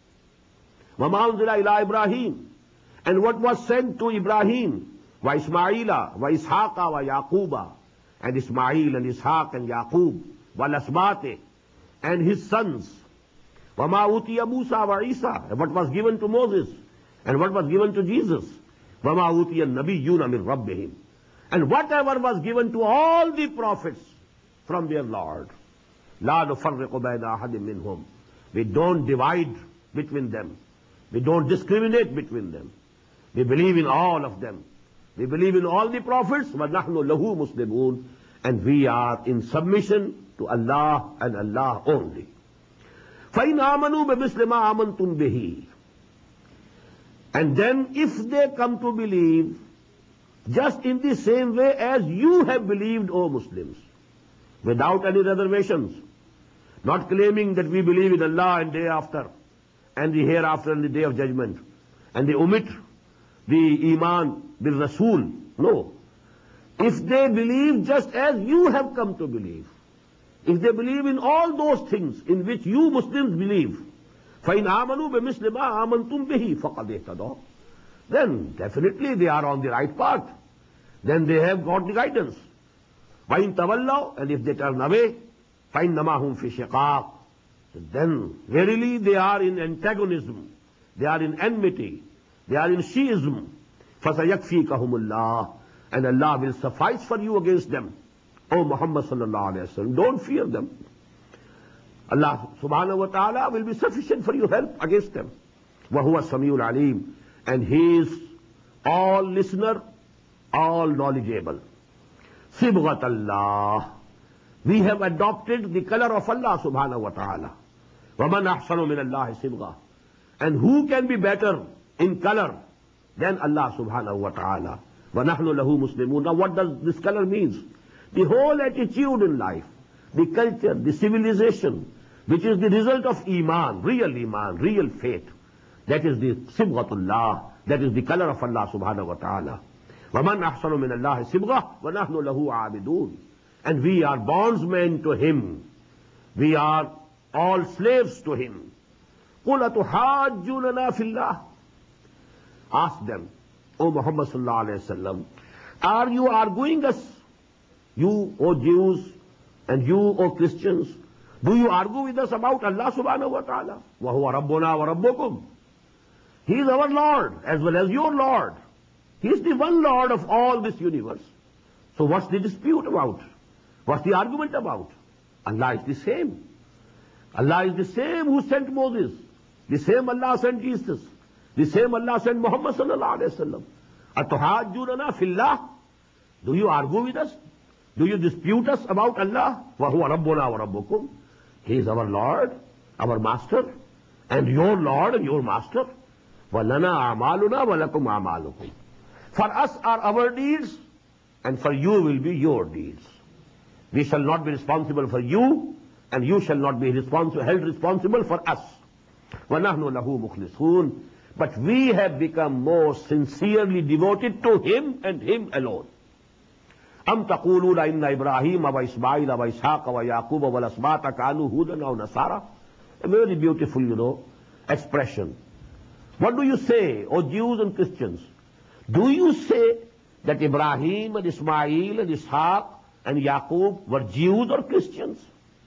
وَمَا أُنزِلَ إِلَىٰ إِبْرَاهِيمَ, and what was sent to Ibrahim, وَإِسْمَاعِيلَ وَإِسْحَاقَ وَيَعْقُوبَ, and Ismail and Ishaq and Yaqub, وَالْأَسْبَاطِ, and his sons. وَمَا أُوتِيَ مُوسَى وَعِيسَى, and what was given to Moses, and what was given to Jesus. وَمَا أُوتِيَ النَّبِيُّونَ مِنْ رَبِّهِمْ, and whatever was given to all the prophets from their Lord. لَا نُفَرِّقُ بَيْنَ أَحَدٍ مِّنْهُمْ. We don't divide between them. We don't discriminate between them. We believe in all of them. We believe in all the prophets. وَنَحْنُ لَهُ مُسْلِمُونَ. And we are in submission to Allah and Allah only. فَإِنْ آمَنُوا بِمِثْلِ مَا آمَنْتُمْ بِهِ. And then if they come to believe just in the same way as you have believed, O Muslims, without any reservations, not claiming that we believe in Allah and day after, and the hereafter and the day of judgment, and they omit the Iman bil Rasul. No. If they believe just as you have come to believe, if they believe in all those things in which you Muslims believe, فَإِنْ آمَنُوا بِمِثْلِ مَا آمَنْتُمْ بِهِ فَقَدْ اهْتَدَوْا. Then definitely they are on the right path. Then they have got the guidance. وَإِنْ تَوَلَّوْا. And if they turn away, فَإِنَّمَا هُمْ فِي شِقَاقٍ. Then verily they are in antagonism. They are in enmity. They are in Shiism. فَسَيَكْفِيكَهُمُ اللَّهُ. And Allah will suffice for you against them. O Muhammad sallallahu alayhi wa sallam, don't fear them. Allah subhanahu wa ta'ala will be sufficient for your help against them. وَهُوَ السَّمِيعُ الْعَلِيمُ. And He is all listener, all knowledgeable. Sibghat Allah. We have adopted the color of Allah subhanahu wa ta'ala. وَمَنْ أَحْسَنُ مِنَ اللَّهِ سِبْغَةً. And who can be better in color than Allah subhanahu wa ta'ala? وَنَحْنُ لَهُ مُسْلِمُونَ. Now what does this color means? The whole attitude in life, the culture, the civilization, which is the result of Iman, real Iman, real faith. That is the Sibghatullah. That is the color of Allah subhanahu wa ta'ala. وَمَنْ أَحْسَنُ مِنَ اللَّهِ سِبْغَةً وَنَحْنُ لَهُ عَابِدُونَ. And we are bondsmen to Him. We are all slaves to Him. قُلْ أَتُحَاجُّونَنَا فِي اللَّهِ. Ask them, O Muhammad sallallahu alayhi wa sallam, are you arguing us? You, O Jews, and you, O Christians, do you argue with us about Allah subhanahu wa ta'ala? وَهُوَ رَبُّنَا وَرَبُّكُمْ. He is our Lord as well as your Lord. He is the one Lord of all this universe. So what's the dispute about? What's the argument about? Allah is the same. Allah is the same who sent Moses. The same Allah sent Jesus. The same Allah sent Muhammad sallallahu alayhi wa sallam. أَتُحَاجُّونَنَا فِي اللَّهِ. Do you argue with us? Do you dispute us about Allah? وَهُوَ رَبُّنَا وَرَبُّكُمْ. He is our Lord, our Master, and your Lord and your Master. وَلَنَا أَعْمَالُنَا وَلَكُمْ أَعْمَالُكُمْ. For us are our deeds, and for you will be your deeds. We shall not be responsible for you, and you shall not be responsible, held responsible for us. وَنَحْنُ لَهُ مُخْلِصُونَ. But we have become more sincerely devoted to Him and Him alone. أَمْ تَقُولُونَ إِنَّ إِبْرَاهِيمَ وَإِسْمَاعِيلَ وَإِسْحَاقَ وَيَعْقُوبَ وَالْأَسْبَاطَ كَانُوا هُودًا أَوْ نَصَارَى. A very beautiful, you know, expression. What do you say, O Jews and Christians? Do you say that Ibrahim and Ismail and Ishaq and Yaqub were Jews or Christians?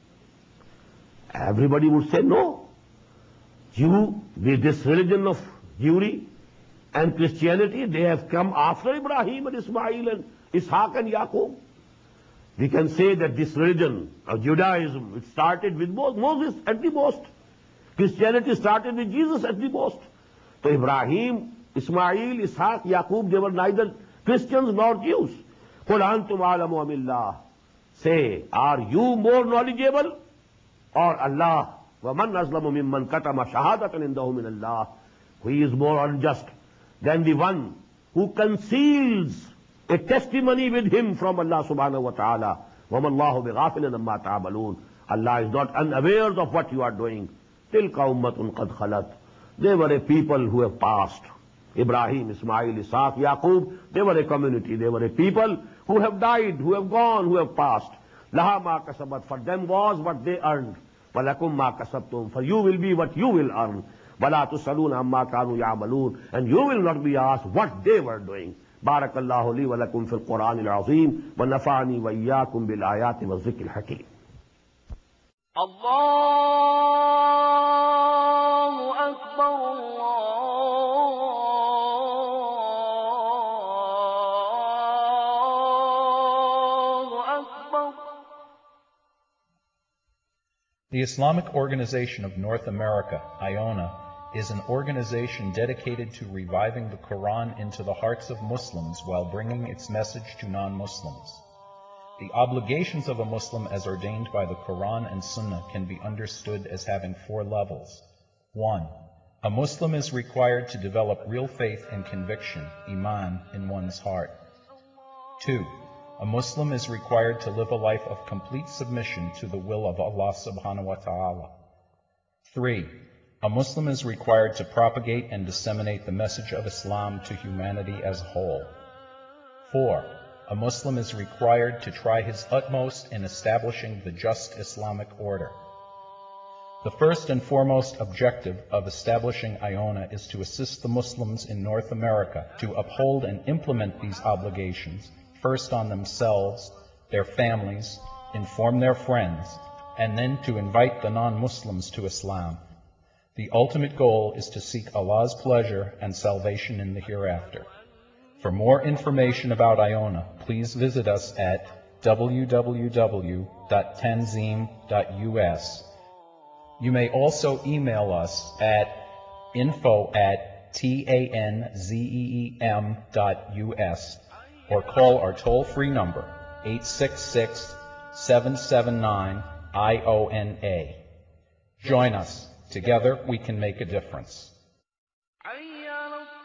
Everybody would say no. Jew, with this religion of Jewry and Christianity, they have come after Ibrahim and Ismail and Ishaq and Yaqub. We can say that this religion of Judaism, it started with Moses at the most. Christianity started with Jesus at the most. So Ibrahim, Ismail, Ishaq, Yaqub, they were neither Christians nor Jews. قُلْ أَنْتُمْ أَعْلَمُ أَمِ اللَّهِ. Say, are you more knowledgeable or Allah? وَمَنْ أَظْلَمُ مِمَّنْ كَتَمَ شَهَادَةً عِنْدَهُ مِنَ اللَّهِ. Who is more unjust than the one who conceals a testimony with him from Allah subhanahu wa ta'ala. وَمَا اللَّهُ بِغَافِلٍ عَمَّا تَعْمَلُونَ. Allah is not unaware of what you are doing. تِلْكَ أُمَّةٌ قَدْ خَلَتْ. They were a people who have passed. Ibrahim, Ismail, Ishaq, Yaqub, they were a community. They were a people who have died, who have gone, who have passed. لَهَا مَا كَسَبَتْ. For them was what they earned. وَلَكُمْ مَا كَسَبْتُمْ. For you will be what you will earn. وَلَا تُسْأَلُونَ عَمَّا كَانُوا يَعْمَلُونَ. And you will not be asked what they were doing. بارك الله لي ولكم في القرآن العظيم ونفعني وإياكم بالآيات والذكر الحكيم. الله أكبر الله أكبر. The Islamic Organization of North America, I O N A, is an organization dedicated to reviving the Quran into the hearts of Muslims while bringing its message to non-Muslims. The obligations of a Muslim as ordained by the Quran and Sunnah can be understood as having four levels. One, a Muslim is required to develop real faith and conviction, iman, in one's heart. Two, a Muslim is required to live a life of complete submission to the will of Allah subhanahu wa ta'ala. Three, a Muslim is required to propagate and disseminate the message of Islam to humanity as a whole. Four, a Muslim is required to try his utmost in establishing the just Islamic order. The first and foremost objective of establishing I O N A is to assist the Muslims in North America to uphold and implement these obligations, first on themselves, their families, inform their friends, and then to invite the non-Muslims to Islam. The ultimate goal is to seek Allah's pleasure and salvation in the hereafter. For more information about I O N A, please visit us at w w w dot tanzeem dot u s. You may also email us at info at tanzeem dot u s or call our toll-free number eight six six, seven seven nine, I O N A. Join us. Together we can make a difference.